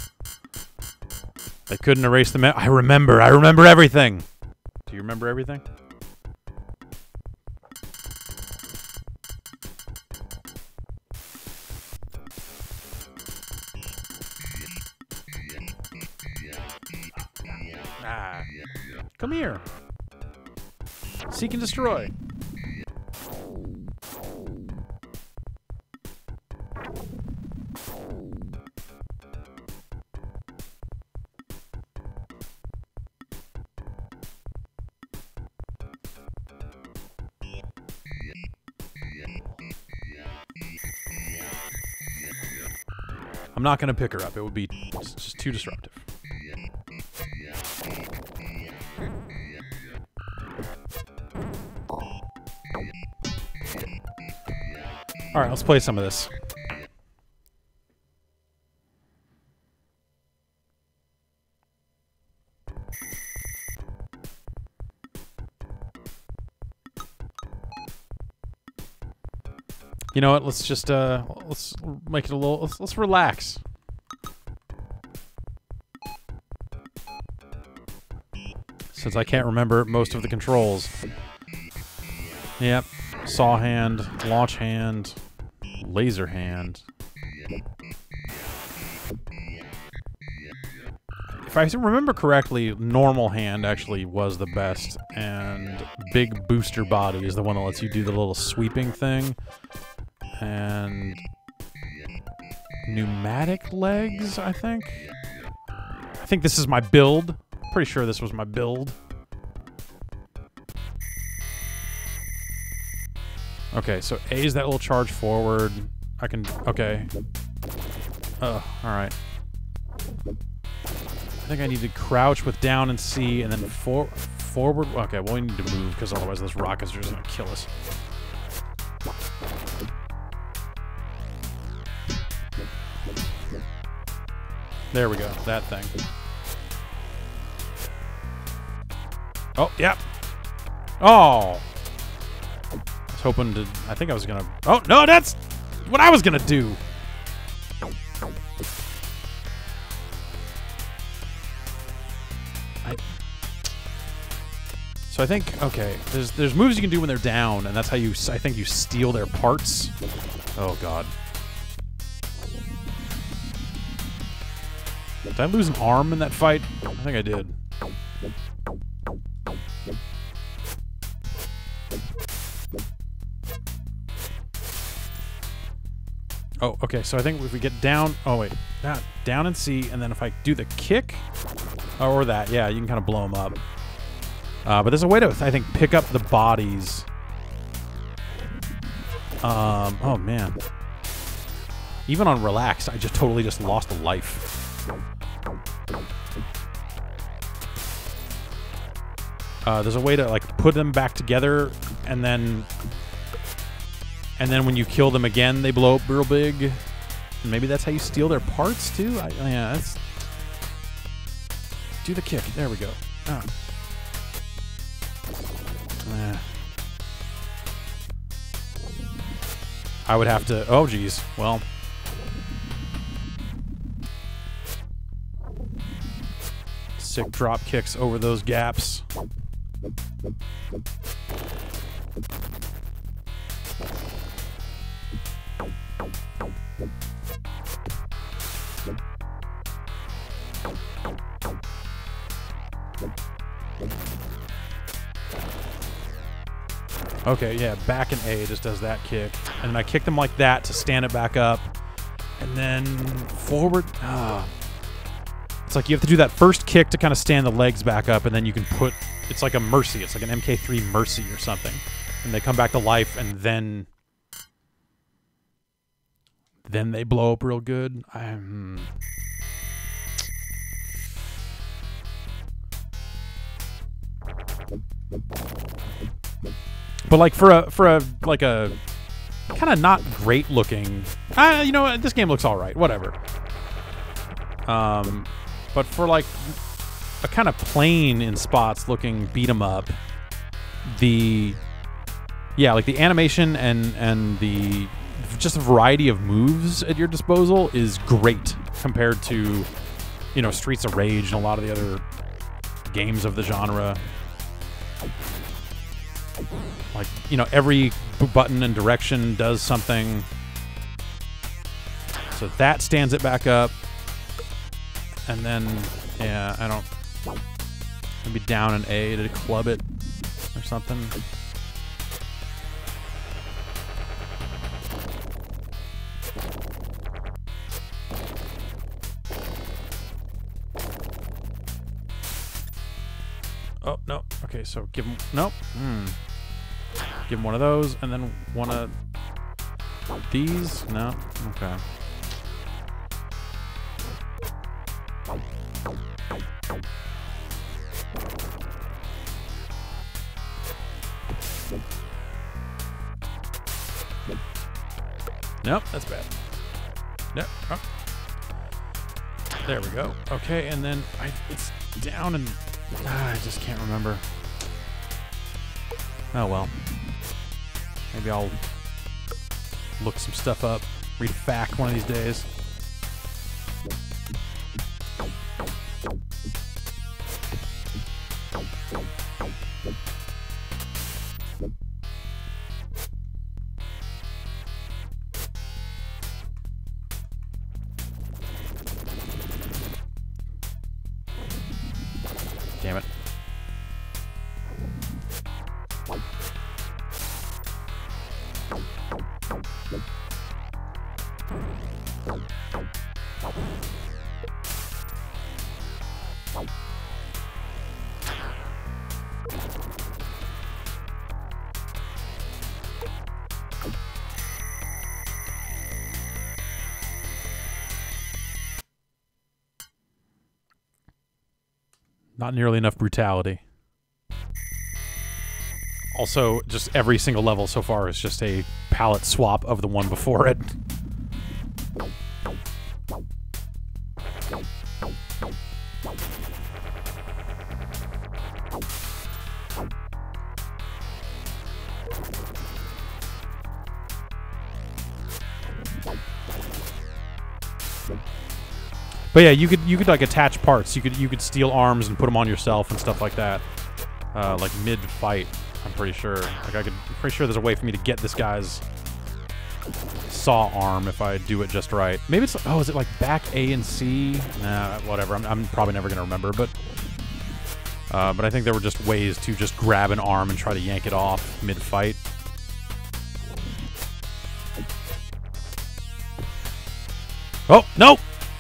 They couldn't erase the mem- I remember. I remember everything. Do you remember everything? Ah. Come here. Seek and destroy. I'm not going to pick her up. It would be just, just too disruptive. All right, let's play some of this. You know what? Let's just uh, let's make it a little. Let's, let's relax. Since I can't remember most of the controls. Yep. Saw hand, launch hand, laser hand. If I remember correctly, normal hand actually was the best, and big booster body is the one that lets you do the little sweeping thing. And pneumatic legs, I think. I think this is my build. Pretty sure this was my build. Okay, so A is that little charge forward. I can, okay. Oh, alright. think I need to crouch with down and C, and then for forward. Okay, well we need to move because otherwise those rockets are just gonna kill us. There we go. That thing. Oh, yep. Oh. I was hoping to. I think I was gonna. Oh no, that's what I was gonna do. I, so I think okay. There's there's moves you can do when they're down, and that's how you. I think you steal their parts. Oh god. Did I lose an arm in that fight? I think I did. Oh, okay, so I think if we get down... Oh, wait. Not down and C, and then if I do the kick... Oh, or that, yeah, you can kind of blow them up. Uh, but there's a way to, I think, pick up the bodies. Um, oh, man. Even on relaxed, I just totally just lost a life. Uh, there's a way to like put them back together, and then and then when you kill them again, they blow up real big. And maybe that's how you steal their parts too. I, yeah, that's do the kick. There we go. Oh. Eh. I would have to. Oh, geez. Well. Sick drop kicks over those gaps. Okay, yeah, back and A just does that kick. And then I kick them like that to stand it back up. And then forward. Ah. It's like you have to do that first kick to kind of stand the legs back up, and then you can put... It's like a Mercy. It's like an M K three Mercy or something. And they come back to life, and then... Then they blow up real good. I'm... But like for a for a like a kind of not great looking, uh, you know, this game looks all right. Whatever. Um, but for like a kind of plain in spots looking beat 'em up, the yeah, like the animation and and the just a variety of moves at your disposal is great compared to, you know, Streets of Rage and a lot of the other games of the genre. Like, you know, every button and direction does something. So that stands it back up. And then, yeah, I don't... Maybe down an A to club it or something. Oh, no. Okay, so give him... Nope. Hmm. Give him one of those, and then one of these. No? Okay. Nope, that's bad. Nope. Oh. There we go. Okay, and then I, it's down and... Ah, I just can't remember. Oh well. Maybe I'll look some stuff up, read a fact one of these days. Damn it. Not nearly enough brutality. Also, just every single level so far is just a palette swap of the one before it. But yeah, you could you could like attach parts. You could you could steal arms and put them on yourself and stuff like that. Uh, like mid fight, I'm pretty sure. Like I could, I'm pretty sure there's a way for me to get this guy's saw arm if I do it just right. Maybe it's oh, is it like back A and C? Nah, whatever. I'm I'm probably never gonna remember, but uh, but I think there were just ways to just grab an arm and try to yank it off mid fight. Oh no!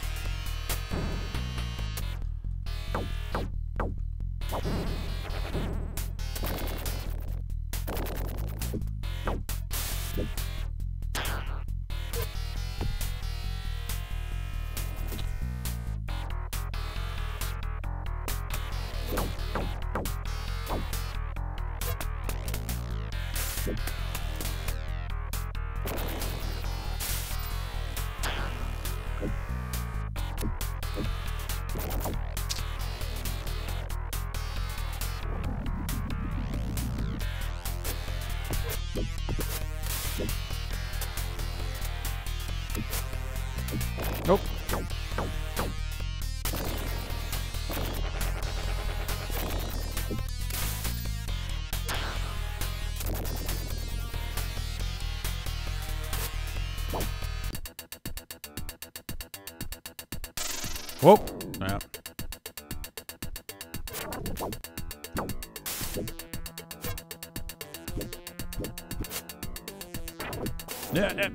Nope. Whoa. Yeah. Yeah, yeah.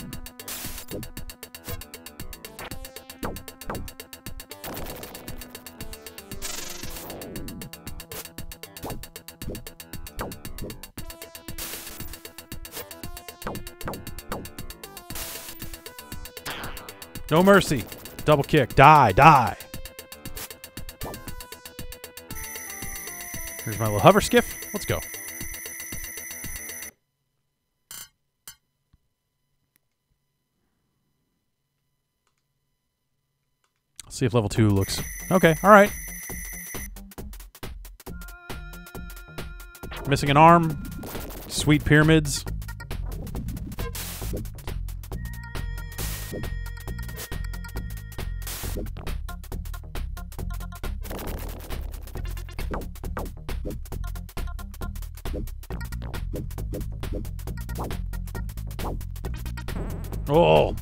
No mercy. Double kick. Die. Die. Here's my little hover skiff. Let's go. Let's see if level two looks... Okay, all right. Missing an arm. Sweet pyramids. Oh.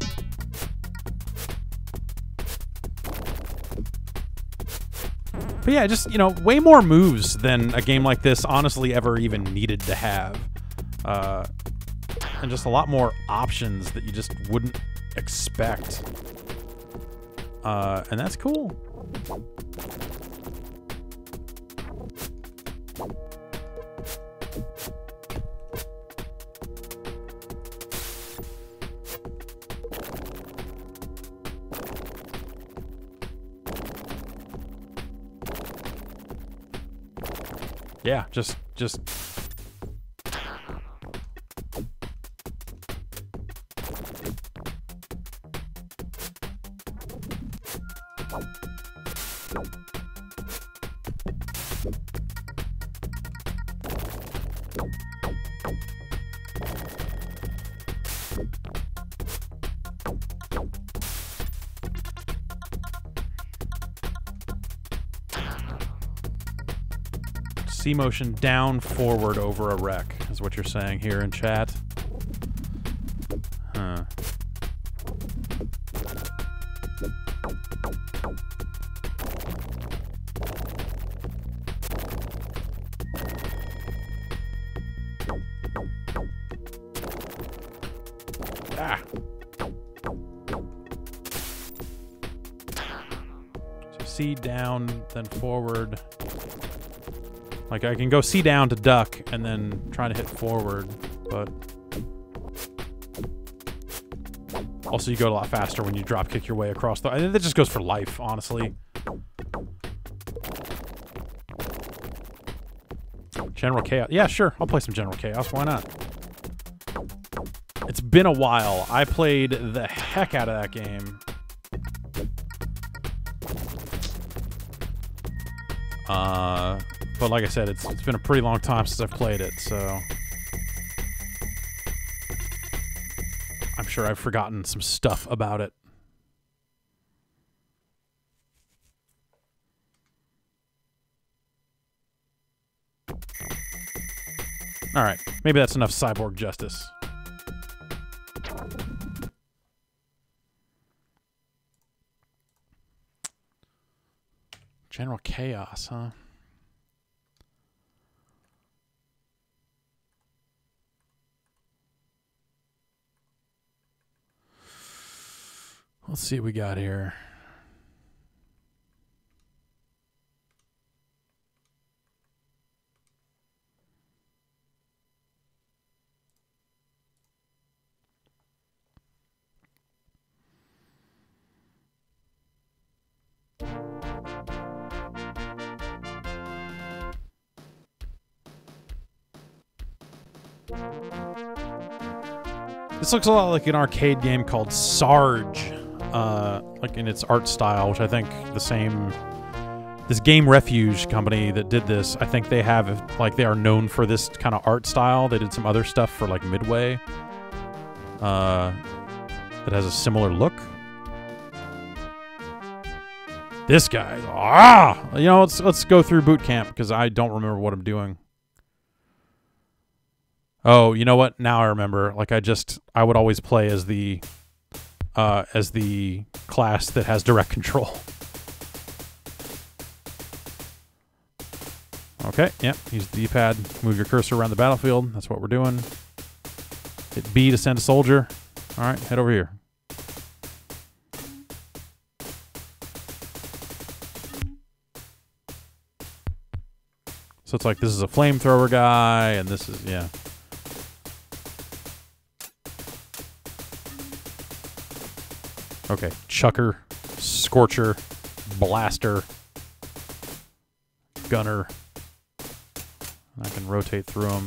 But yeah, just, you know, way more moves than a game like this honestly ever even needed to have. Uh, and just a lot more options that you just wouldn't expect. Uh, and that's cool. Yeah, just, just... C motion down, forward, over a wreck, is what you're saying here in chat. Huh. Ah. So C down, then forward. Like, I can go C down to duck and then try to hit forward, but... Also, you go a lot faster when you drop kick your way across the... I think that just goes for life, honestly. General Chaos. Yeah, sure. I'll play some General Chaos. Why not? It's been a while. I played the heck out of that game. Uh, but like I said, it's it's been a pretty long time since I've played it, so I'm sure I've forgotten some stuff about it. All right, maybe that's enough cyborg justice. General Chaos, huh? Let's see what we got here. This looks a lot like an arcade game called Sarge, uh, like in its art style, which I think the same, this Game Refuge company that did this, I think they have, like, they are known for this kind of art style. They did some other stuff for, like, Midway uh, that has a similar look. This guy, ah! You know, let's, let's go through boot camp, because I don't remember what I'm doing. Oh, you know what? Now I remember. Like I just, I would always play as the, uh, as the class that has direct control. Okay, yep. Use the D-pad. Move your cursor around the battlefield. That's what we're doing. Hit B to send a soldier. All right, head over here. So it's like this is a flamethrower guy, and this is, yeah. Okay, Chucker, Scorcher, Blaster, Gunner. I can rotate through them.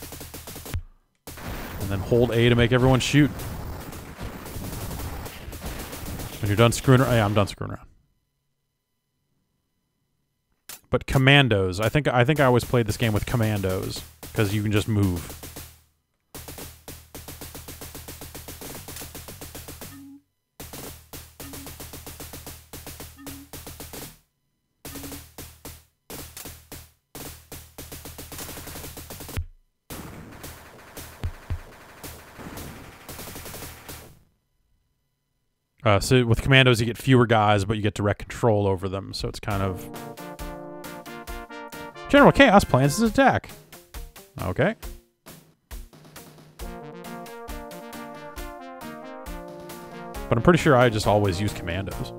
And then hold A to make everyone shoot. When you're done screwing around, yeah, I'm done screwing around. But commandos, I think I think I always played this game with commandos because you can just move. Uh, so with commandos, you get fewer guys, but you get direct control over them. So it's kind of... General Chaos plans his attack. Okay. But I'm pretty sure I just always use commandos.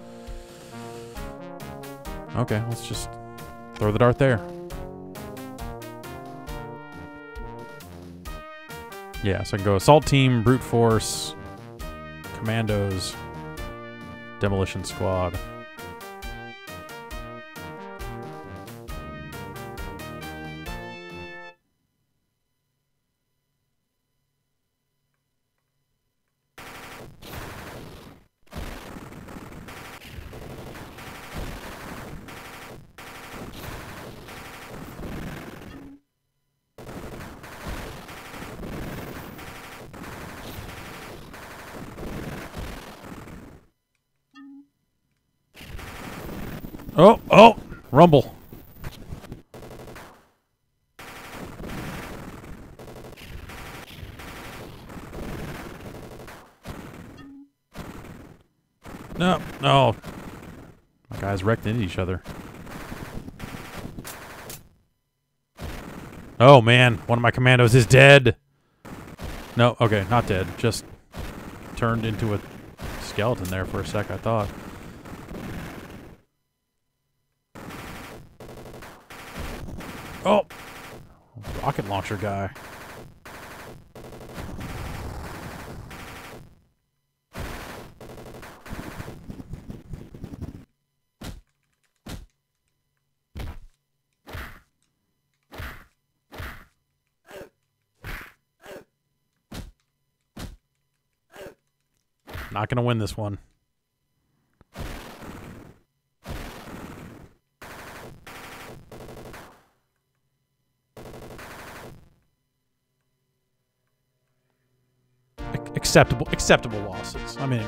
Okay, let's just throw the dart there. Yeah, so I can go assault team, brute force, commandos, demolition squad. Oh, oh, rumble. No, no. My guys wrecked into each other. Oh, man. One of my commandos is dead. No, okay, not dead. Just turned into a skeleton there for a sec, I thought. Oh! Rocket launcher guy. Not gonna win this one. Acceptable, acceptable losses. I mean,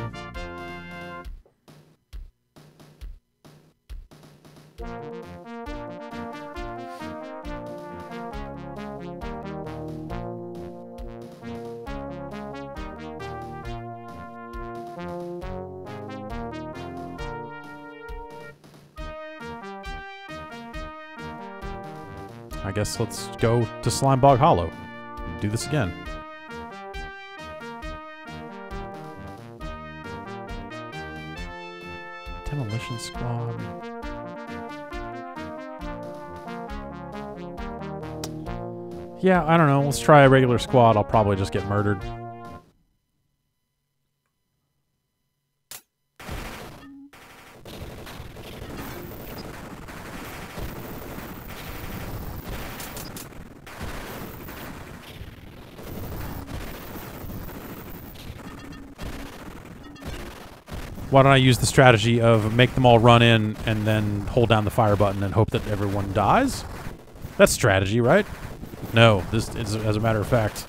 I guess let's go to Slimebog Hollow and do this again. Demolition Squad. Yeah, I don't know. Let's try a regular squad. I'll probably just get murdered. Why don't I use the strategy of make them all run in and then hold down the fire button and hope that everyone dies? That's strategy, right? No, this is, as a matter of fact,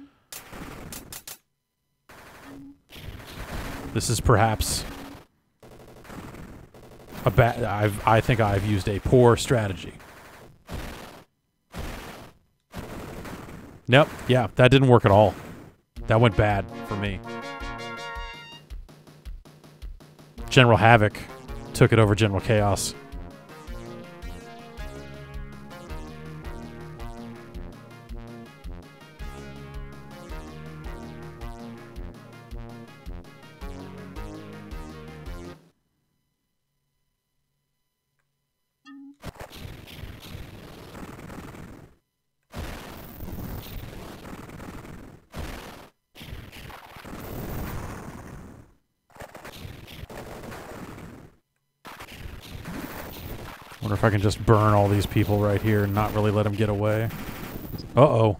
this is perhaps a bad. I've I think I've used a poor strategy. Nope. Yeah, that didn't work at all. That went bad for me. General Havoc took it over General Chaos. Wonder if I can just burn all these people right here and not really let them get away. Uh-oh.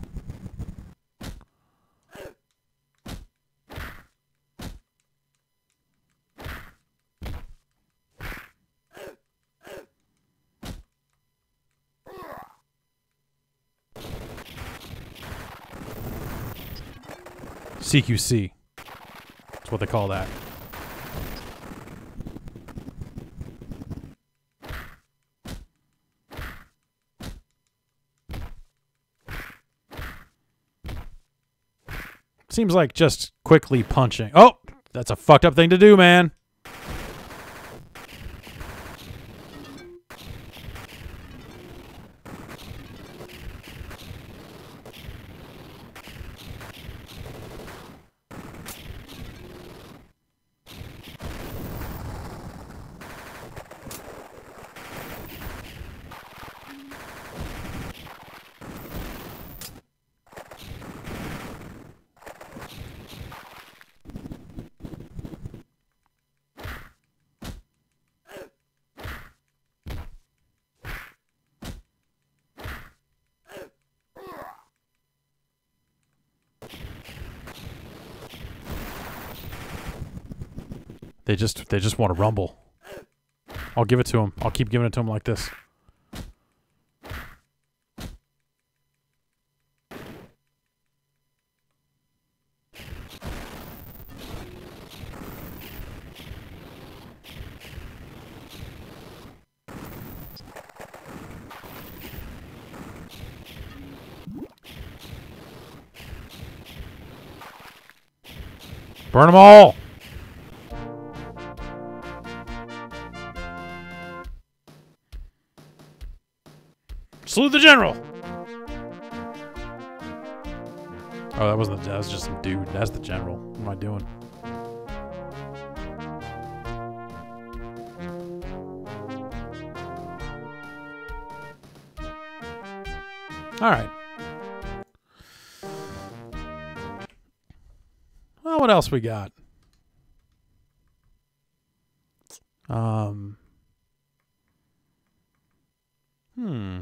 C Q C. That's what they call that. Seems like just quickly punching. Oh, that's a fucked up thing to do, man. They just they just want to rumble. I'll give it to them. I'll keep giving it to them like this. Burn them all! Salute the general! Oh, that wasn't the, that was just some dude. That's the general. What am I doing? Alright. Well, what else we got? Um. Hmm.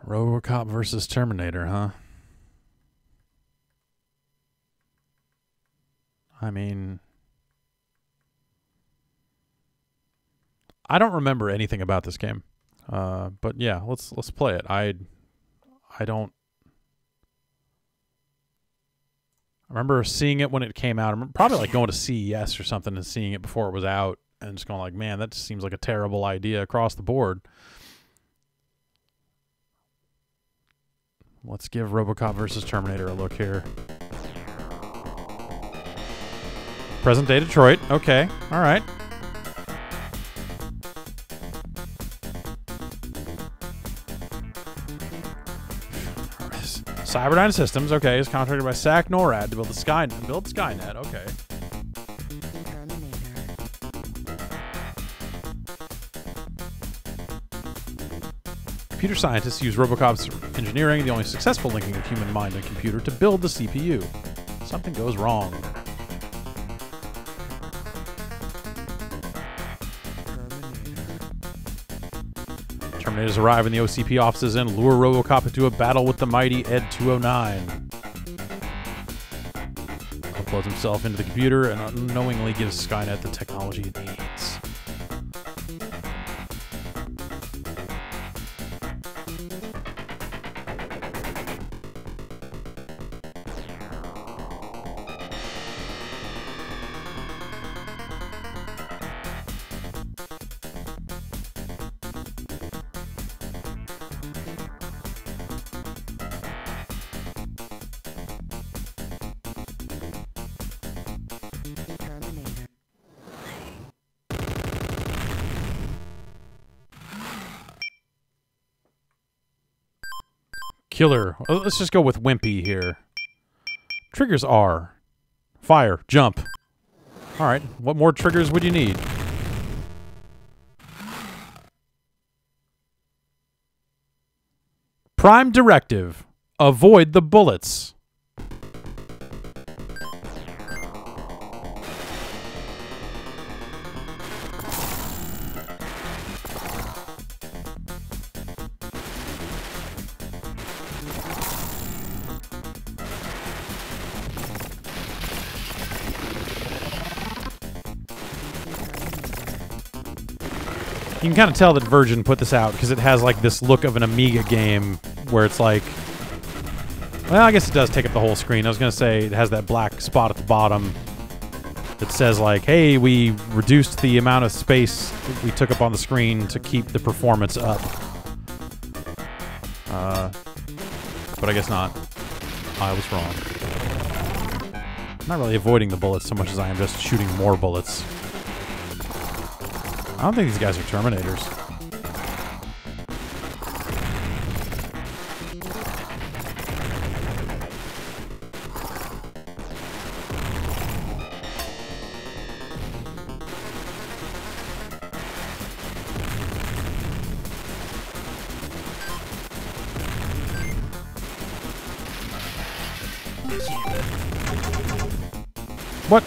RoboCop versus Terminator, huh? I mean, I don't remember anything about this game, uh, but yeah, let's let's play it. I I don't. I remember seeing it when it came out. I remember probably like going to C E S or something and seeing it before it was out, and just going like, man, that just seems like a terrible idea across the board. Let's give RoboCop versus Terminator a look here. Present day Detroit. Okay. All right. Cyberdyne Systems. Okay. Is contracted by S A C NORAD to build the Sky build Skynet. Okay. Computer scientists use RoboCop's engineering, the only successful linking of human mind and computer, to build the C P U. Something goes wrong. Terminators arrive in the O C P offices and lure RoboCop into a battle with the mighty Ed two oh nine. Uploads himself into the computer and unknowingly gives Skynet the technology it needs. Killer. Let's just go with Wimpy here. Triggers are fire, jump. All right. What more triggers would you need? Prime directive. Avoid the bullets. You can kind of tell that Virgin put this out because it has like this look of an Amiga game where it's like, well, I guess it does take up the whole screen. I was going to say it has that black spot at the bottom that says like, hey, we reduced the amount of space we took up on the screen to keep the performance up. Uh, but I guess not. I was wrong. I'm not really avoiding the bullets so much as I am just shooting more bullets. I don't think these guys are Terminators. What?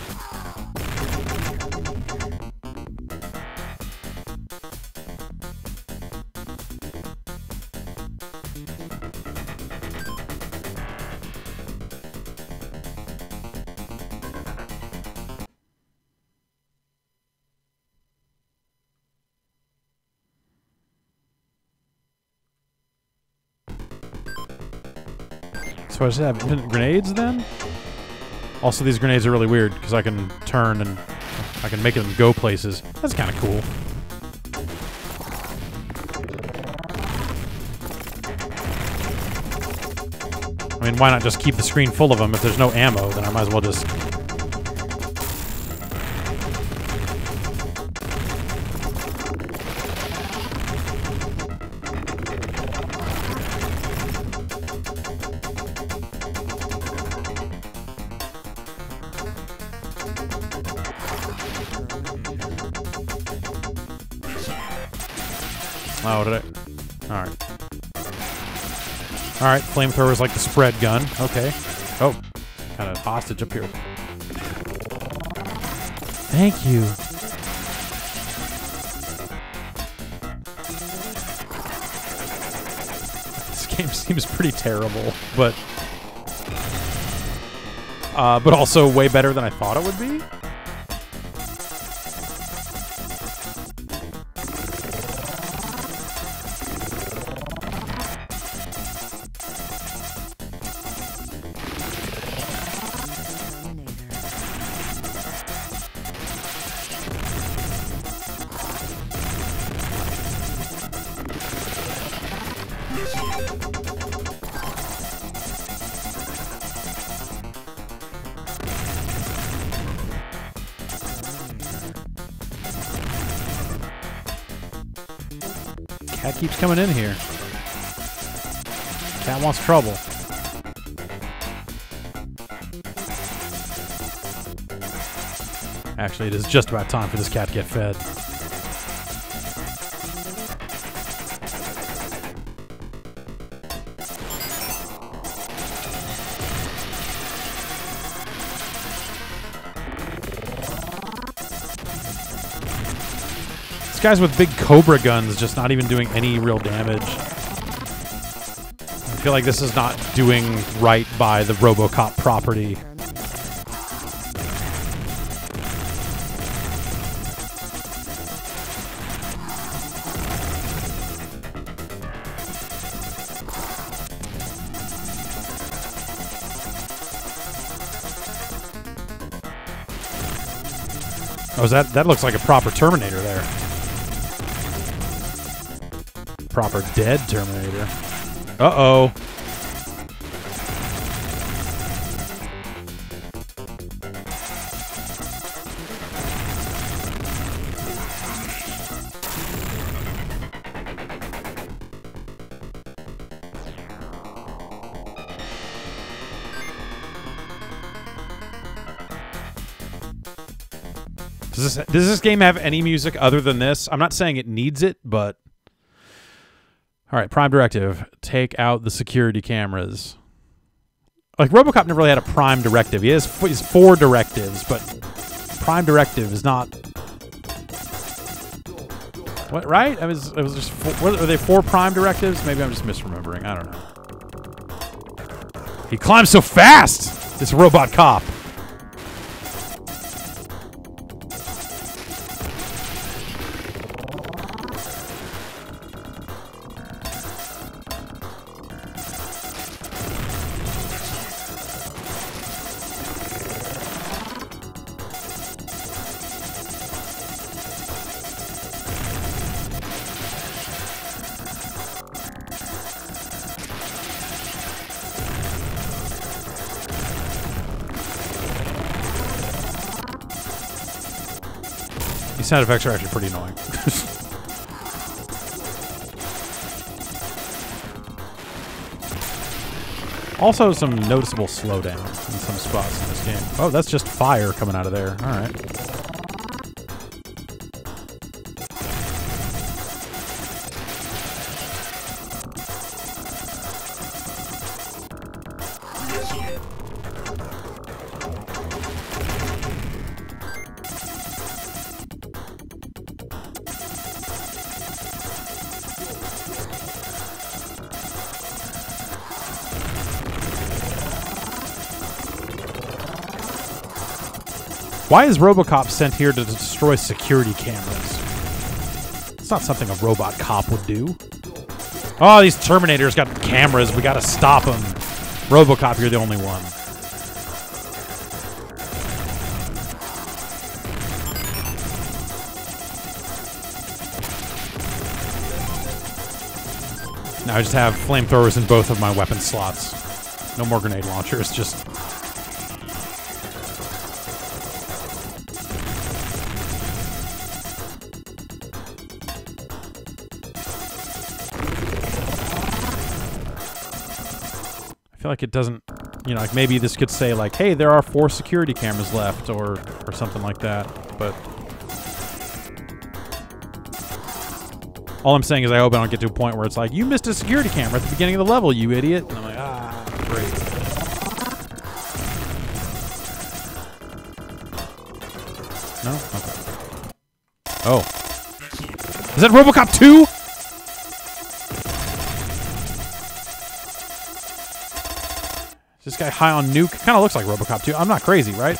So I just have infinite grenades then? Also, these grenades are really weird because I can turn and I can make them go places. That's kind of cool. I mean, why not just keep the screen full of them? If there's no ammo, then I might as well just... Oh, did I? Alright. Alright, flamethrower's like the spread gun. Okay. Oh, kind of hostage up here. Thank you. game seems pretty terrible, but uh, but also way better than I thought it would be. Cat keeps coming in here. Cat wants trouble. Actually, it is just about time for this cat to get fed. Guys with big Cobra guns just not even doing any real damage. I feel like this is not doing right by the RoboCop property. Oh, is that that looks like a proper Terminator there. Proper dead Terminator. Uh-oh. Does this, does this game have any music other than this? I'm not saying it needs it, but... All right, Prime Directive. Take out the security cameras. Like, RoboCop never really had a Prime Directive. He has f he's four directives, but Prime Directive is not... What, right? It was, it was just four, were they four Prime Directives? Maybe I'm just misremembering. I don't know. He climbs so fast! This robot cop. These sound effects are actually pretty annoying. Also, some noticeable slowdown in some spots in this game. Oh, that's just fire coming out of there. All right. Why is RoboCop sent here to destroy security cameras? It's not something a robot cop would do. Oh, these Terminators got cameras. We gotta stop them. RoboCop, you're the only one. Now I just have flamethrowers in both of my weapon slots. No more grenade launchers, just... I feel like it doesn't, you know, like maybe this could say like, hey, there are four security cameras left or or something like that, but all I'm saying is I hope I don't get to a point where it's like, you missed a security camera at the beginning of the level, you idiot. And I'm like, ah, great. No? Okay. Oh. Is that RoboCop two? Is this guy high on nuke? Kind of looks like RoboCop two. I'm not crazy, right?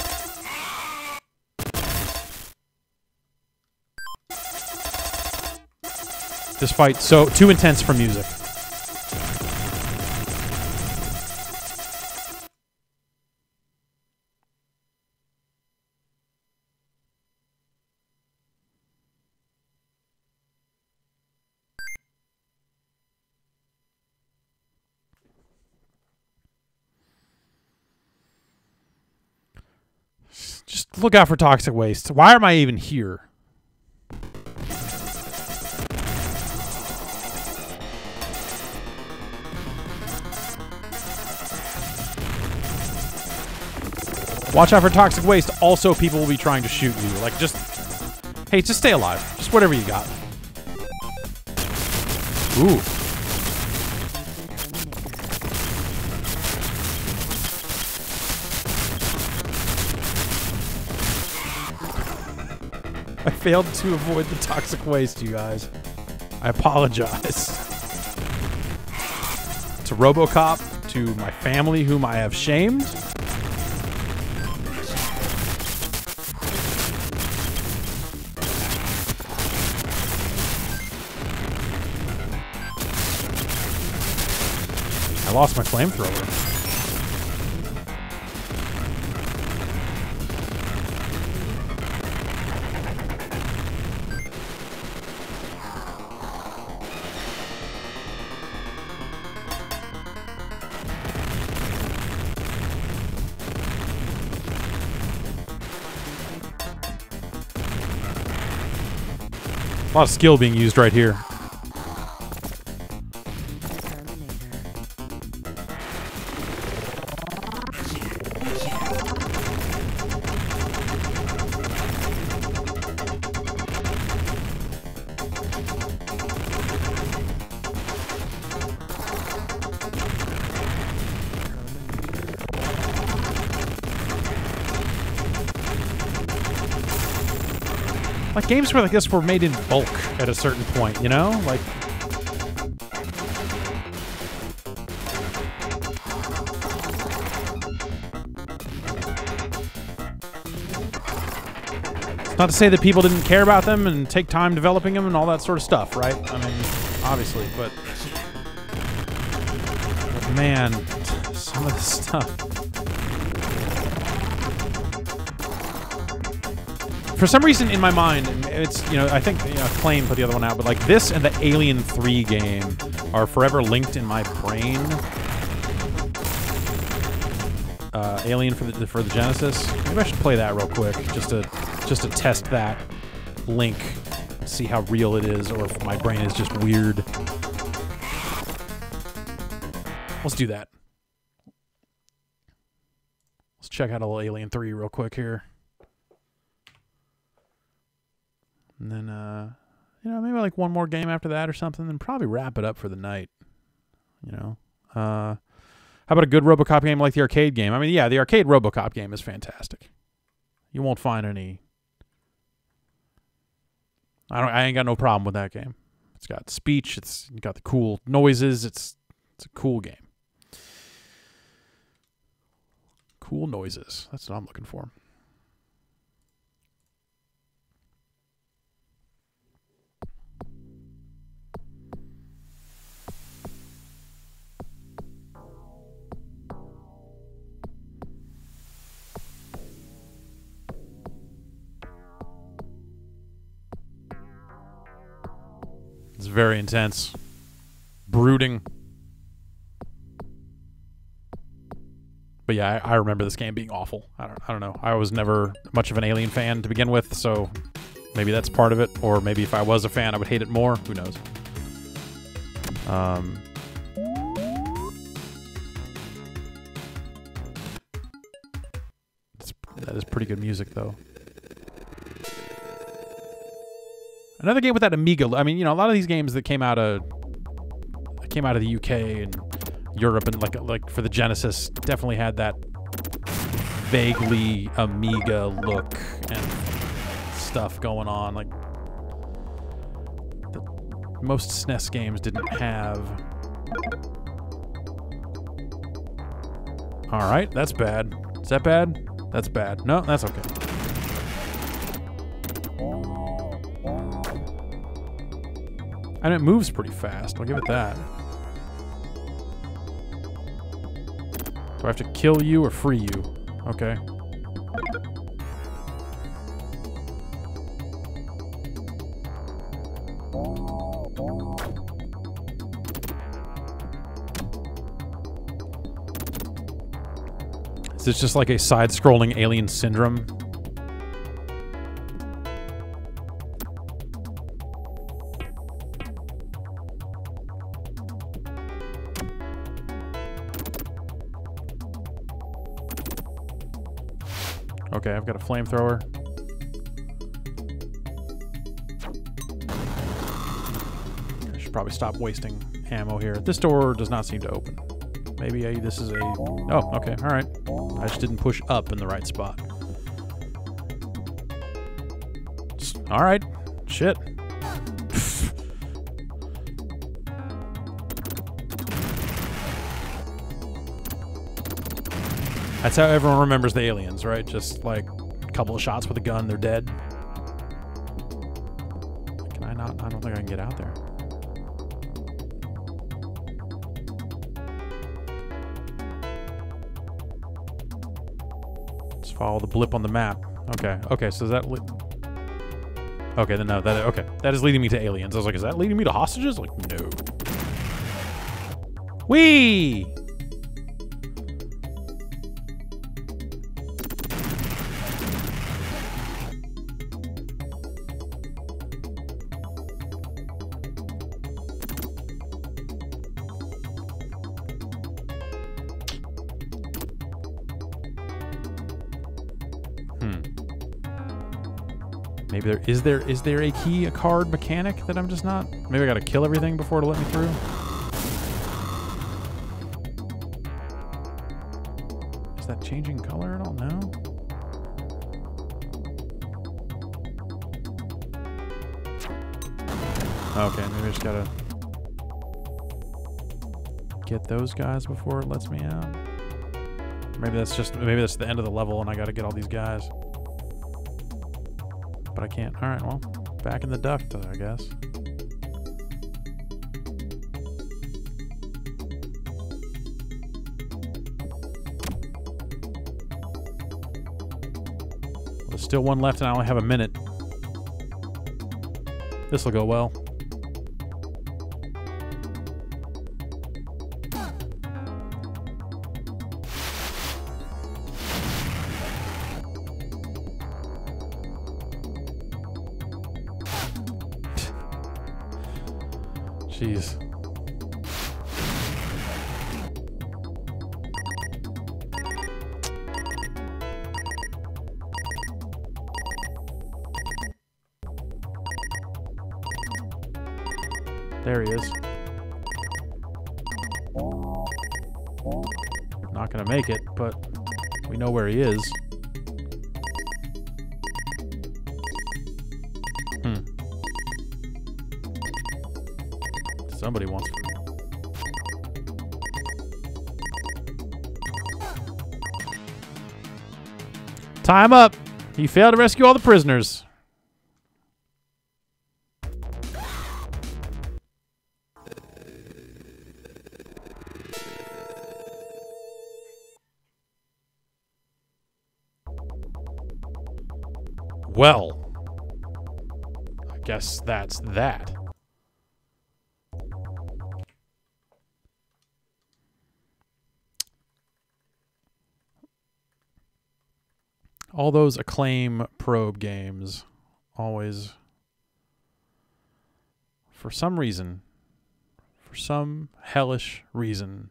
This fight so too intense for music. Just look out for toxic waste. Why am I even here? Watch out for toxic waste. Also, people will be trying to shoot you. Like, just... Hey, just stay alive. Just whatever you got. Ooh. I failed to avoid the toxic waste, you guys. I apologize. To RoboCop, to my family whom I have shamed. I lost my flamethrower. A lot of skill being used right here. Like, games where like this were made in bulk at a certain point, you know? Like... It's not to say that people didn't care about them and take time developing them and all that sort of stuff, right? I mean, obviously, but... but man, some of this stuff... For some reason in my mind, it's, you know, I think, you know, Acclaim put the other one out, but like this and the Alien three game are forever linked in my brain. Uh, Alien for the for the Genesis. Maybe I should play that real quick, just to just to test that link, see how real it is, or if my brain is just weird. Let's do that. Let's check out a little Alien three real quick here. And then, uh, you know, maybe like one more game after that or something, and probably wrap it up for the night. You know? Uh, how about a good RoboCop game like the arcade game? I mean, yeah, the arcade RoboCop game is fantastic. You won't find any... I don't. I ain't got no problem with that game. It's got speech. It's got the cool noises. It's it's a cool game. Cool noises. That's what I'm looking for. It's very intense. Brooding. But yeah, I, I remember this game being awful. I don't, I don't know. I was never much of an Alien fan to begin with, so maybe that's part of it. Or maybe if I was a fan, I would hate it more. Who knows? Um... That is pretty good music, though. Another game with that Amiga. I mean, you know, a lot of these games that came out of came out of the U K and Europe and like like for the Genesis definitely had that vaguely Amiga look and stuff going on. Like the, most S N E S games didn't have Alright, that's bad. Is that bad? That's bad. No, that's okay. And it moves pretty fast. I'll give it that. Do I have to kill you or free you? Okay. Is this just like a side-scrolling Alien Syndrome? Okay, I've got a flamethrower. I should probably stop wasting ammo here. This door does not seem to open. Maybe I, this is a... Oh, okay, alright. I just didn't push up in the right spot. Alright. Shit. That's how everyone remembers the aliens, right? Just like a couple of shots with a gun, they're dead. Can I not? I don't think I can get out there. Just follow the blip on the map. Okay, okay, so is that... Li okay, then no, that... Okay, that is leading me to aliens. I was like, is that leading me to hostages? Like, no. Whee! Maybe there is there is there a key, a card mechanic that I'm just not? Maybe I gotta kill everything before to let me through. Is that changing color at all? No. Okay, maybe I just gotta get those guys before it lets me out. Maybe that's just maybe that's the end of the level and I gotta get all these guys. But I can't. Alright, well, back in the duct, I guess. Well, there's still one left and I only have a minute. This'll go well. Jeez. There he is. Not gonna make it, but we know where he is. Hmm. Somebody wants food. Time up! He failed to rescue all the prisoners. Well, I guess that's that. All those Acclaim probe games always, for some reason, for some hellish reason,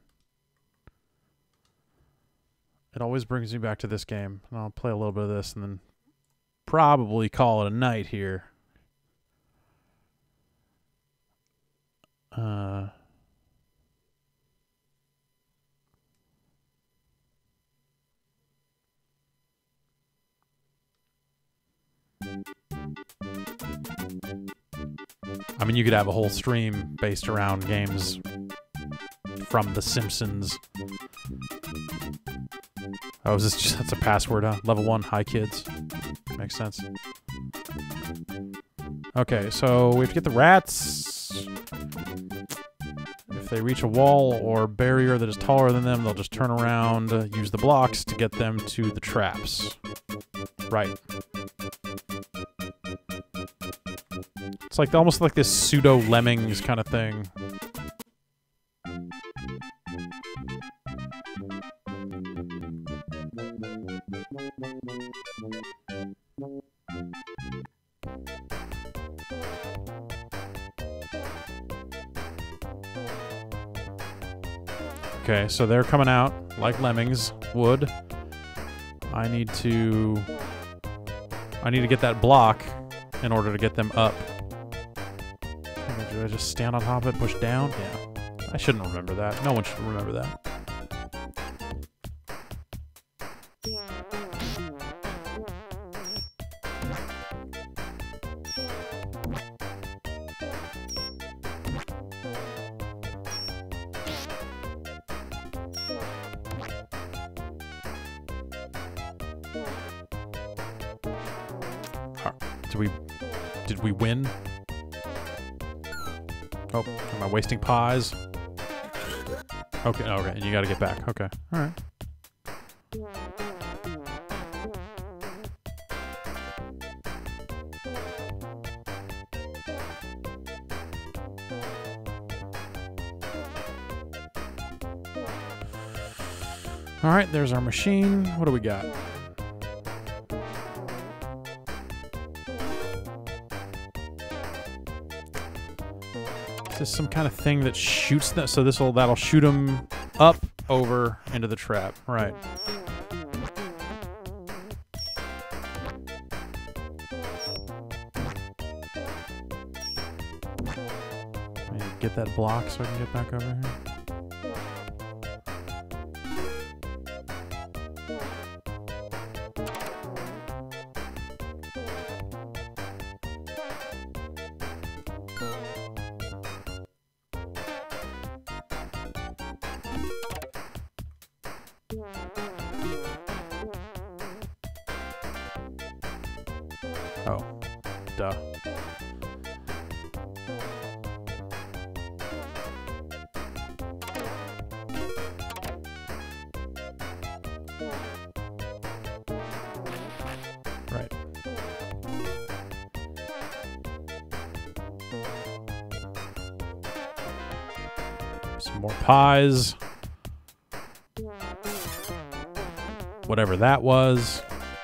it always brings me back to this game. And I'll play a little bit of this and then probably call it a night here. Uh... I mean, you could have a whole stream based around games from The Simpsons Oh, is this just, that's a password, huh? Level one, hi kids. Makes sense. Okay, so we have to get the rats. If they reach a wall or barrier that is taller than them, they'll just turn around, uh, use the blocks to get them to the traps. Right. It's like almost like this pseudo lemmings kind of thing. Okay, so they're coming out like lemmings would. I need to... I need to get that block in order to get them up. Do I just stand on top of it, push down? Yeah. I shouldn't remember that. No one should remember that. Did we... Did we win? Oh, am I wasting pies? Okay, okay, and you gotta get back. Okay, alright. Alright, there's our machine. What do we got? Is this some kind of thing that shoots them? So this'll that'll shoot them up over into the trap, right? Maybe get that block so I can get back over here. Oh, duh. Right. Some more pies. Whatever that was.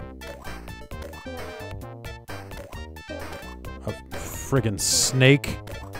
A friggin' snake.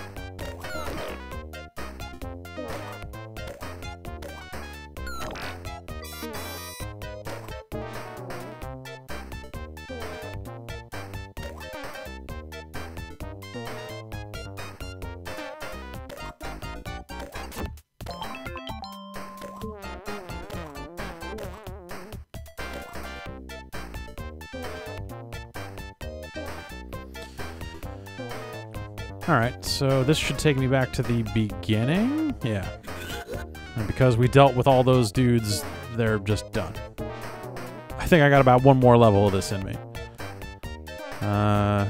Alright, so this should take me back to the beginning? Yeah. And because we dealt with all those dudes, they're just done. I think I got about one more level of this in me. Uh...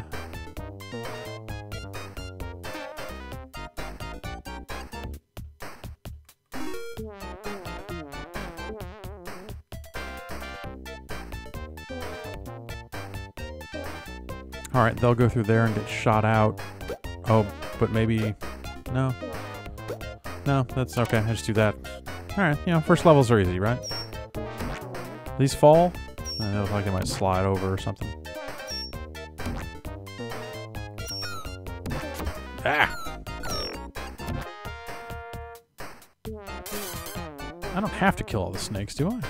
Alright, they'll go through there and get shot out. Oh, but maybe... No. No, that's okay. I just do that. Alright, you know, first levels are easy, right? These fall? I look like they might slide over or something. Ah! I don't have to kill all the snakes, do I?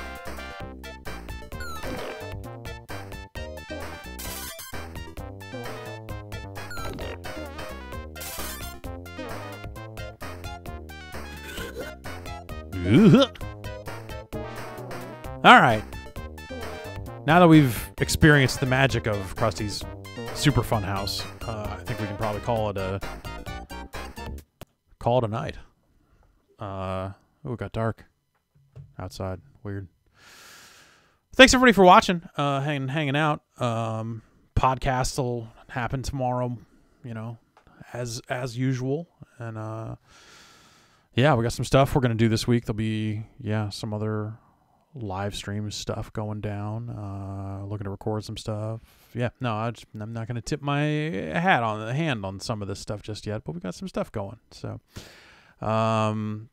Alright. Now that we've experienced the magic of Krusty's Super Fun House, uh, I think we can probably call it a... Call it a night. Uh, oh, it got dark outside. Weird. thanks everybody for watching, uh, hanging hanging out. Um, podcast will happen tomorrow, you know, as as usual, and uh, yeah, we got some stuff we're gonna do this week. There'll be yeah some other live stream stuff going down. Uh, looking to record some stuff. Yeah, no, I just, I'm not gonna tip my hat on the hand on some of this stuff just yet, but we got some stuff going. So, um.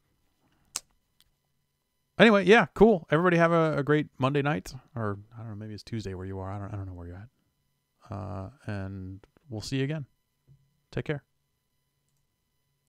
Anyway, yeah, cool. Everybody have a, a great Monday night, or I don't know, maybe it's Tuesday where you are. I don't, I don't know where you're at. Uh, and we'll see you again. Take care.